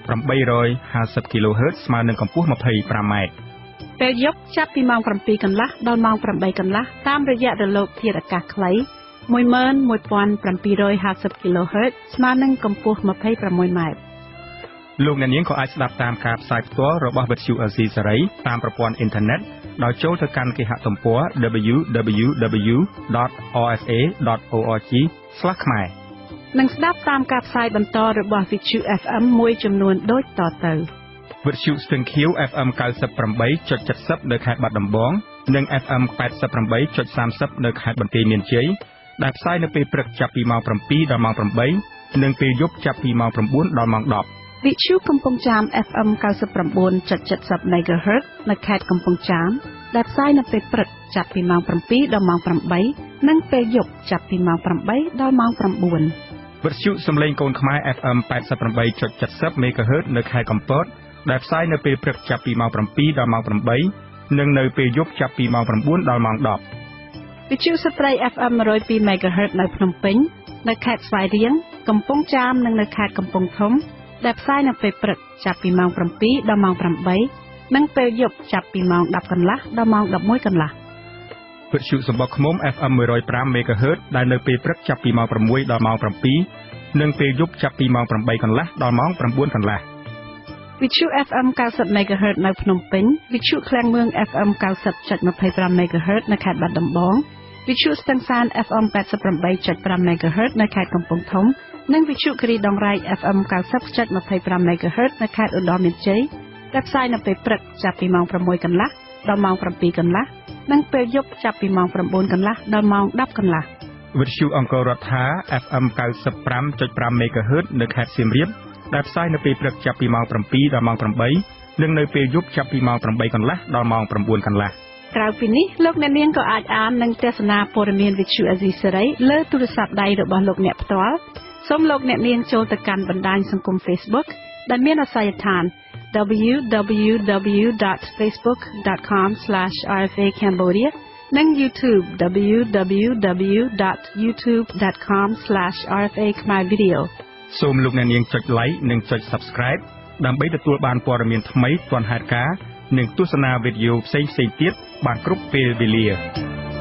five zero គីឡូហឺតស្មើនឹងកម្ពស់twenty-fiveម៉ែត្រពេលយប់ចាប់ពីម៉ោងsevenកន្លះដល់ម៉ោងeightកន្លះតាមរយៈរលកធាតុអាកាសខ្លីone one seven five zero គីឡូហឺតស្មើនឹងកម្ពស់twenty-sixម៉ែត្រលោកអ្នកនាងក៏អាចស្ដាប់តាមការផ្សាយផ្ទាល់របស់វិទ្យុអាស៊ីសេរីតាមប្រព័ន្ធអ៊ីនធឺណិតដោយចូលទៅកាន់គេហទំព័រ double-u double-u double-u dot r f a dot org slash ខ្មែរនិងស្ដាប់តាមការផ្សាយបន្តរបស់វិទ្យុ ép em មួយចំនួនដូចតទៅវិទ្យុស្ទឹងខៀវ ép em ninety-eight point seven នៅខេត្តបាត់ដំបងនិង ép em eighty-eight point thirty នៅខេត្តបន្ទាយមានជ័យដែលផ្សាយនៅពេលព្រឹកចាប់ពីម៉ោងsevenដល់ម៉ោងeightនិងពេលយប់ចាប់ពីម៉ោងnineដល់ម៉ោងten វិទ្យុកំពង់ចាម ép em ninety-nine point seven មេហ្គាហឺតនៅខេត្តកំពង់ចាមដែលផ្សាយនៅពេលព្រឹកចាប់ពីម៉ោងsevenដល់ម៉ោងeightនិងពេលយប់ចាប់ពីម៉ោងeightដល់ម៉ោងnine វិទ្យុសំឡេងកូនខ្មែរ ép em eighty-eight point seven មេហ្គាហឺតនៅខេត្តកំពតដែលផ្សាយនៅពេលព្រឹកចាប់ពីម៉ោងsevenដល់ម៉ោងeightនិងនៅពេលយប់ចាប់ពីម៉ោងnineដល់ម៉ោងten វិទ្យុស្ត្រី ép em one oh twoមេហ្គាហឺតនៅភ្នំពេញនៅខេត្តស្វាយរៀងកំពង់ចាមនិងនៅខេត្តកំពង់ធំដែលផ្សាយនៅពេលព្រឹកចាប់ពីម៉ោងsevenដល់ម៉ោងeightនិងពេលយប់ចាប់ពីម៉ោងtenកន្លះដល់ម៉ោងelevenកន្លះវិទ្យុសំបុកឃ្មុំ ép em one oh fiveមេហ្គាហឺតដែលនៅពេលព្រឹកចាប់ពីម៉ោងsixដល់ម៉ោងsevenនិងពេលយប់ចាប់ពីម៉ោងeightកន្លះដល់ម៉ោងnineកន្លះវិទ្យុ ép em ninetyមេហ្គាហឺតនៅភ្នំពេញវិទ្យុឃ្លាំងមឿង ép em ninety point two fiveមេហ្គាហឺតនៅខេត្តបាត់ដំបងវិទ្យុស្ទឹងសាន ép em eighty-eight point fiveមេហ្គាហឺតនៅខេត្តកំពង់ធំនិងវិទ្យុគិរីដងរែក ép em ninety point two fiveមេហ្គាហឺតនៅខេត្តឧត្តរមានជ័យដែលផ្សាយនៅពេលព្រឹកចាប់ពីម៉ោងsixកន្លះដល់ម៉ោងsevenកន្លះនិងពេលយប់ចាប់ពីម៉ោងnineកន្លះដល់ម៉ោងtenកន្លះវិទ្យុអង្គររដ្ឋា ép em ninety-five point fiveមេហ្គាហឺតនៅខេត្តសៀមរាបដែលផ្សាយនៅពេលព្រឹកចាប់ពីម៉ោងsevenដល់ម៉ោងeightនិងនៅពេលយប់ចាប់ពីម៉ោងeightកន្លះដល់ម៉ោងnineកន្លះក្រៅពីនេះលោកអ្នកនាងក៏អាចអាននិងទស្សនាព័ត៌មានវិទ្យុអាស៊ីសេរីលើទូរស័ព្ទដៃរបស់លោកអ្នកផ្ទាល់សូមលោកអ្នកនាងចូលទៅកាន់បណ្ដាញសង្គម Facebook ដែលមានអាសយដ្ឋាន w w w dot facebook dot com slash r f a cambodia និង YouTube w w w dot youtube dot com slash r f a khmer video សូមលោកអ្នកនាងចុច like និងចុច subscribe ដើម្បីទទួលបានព័ត៌មានថ្មីទាន់ហេតុការណ៍និងទស្សនាវីដេអូផ្សេងៗទៀតបានគ្រប់ពេលវេលា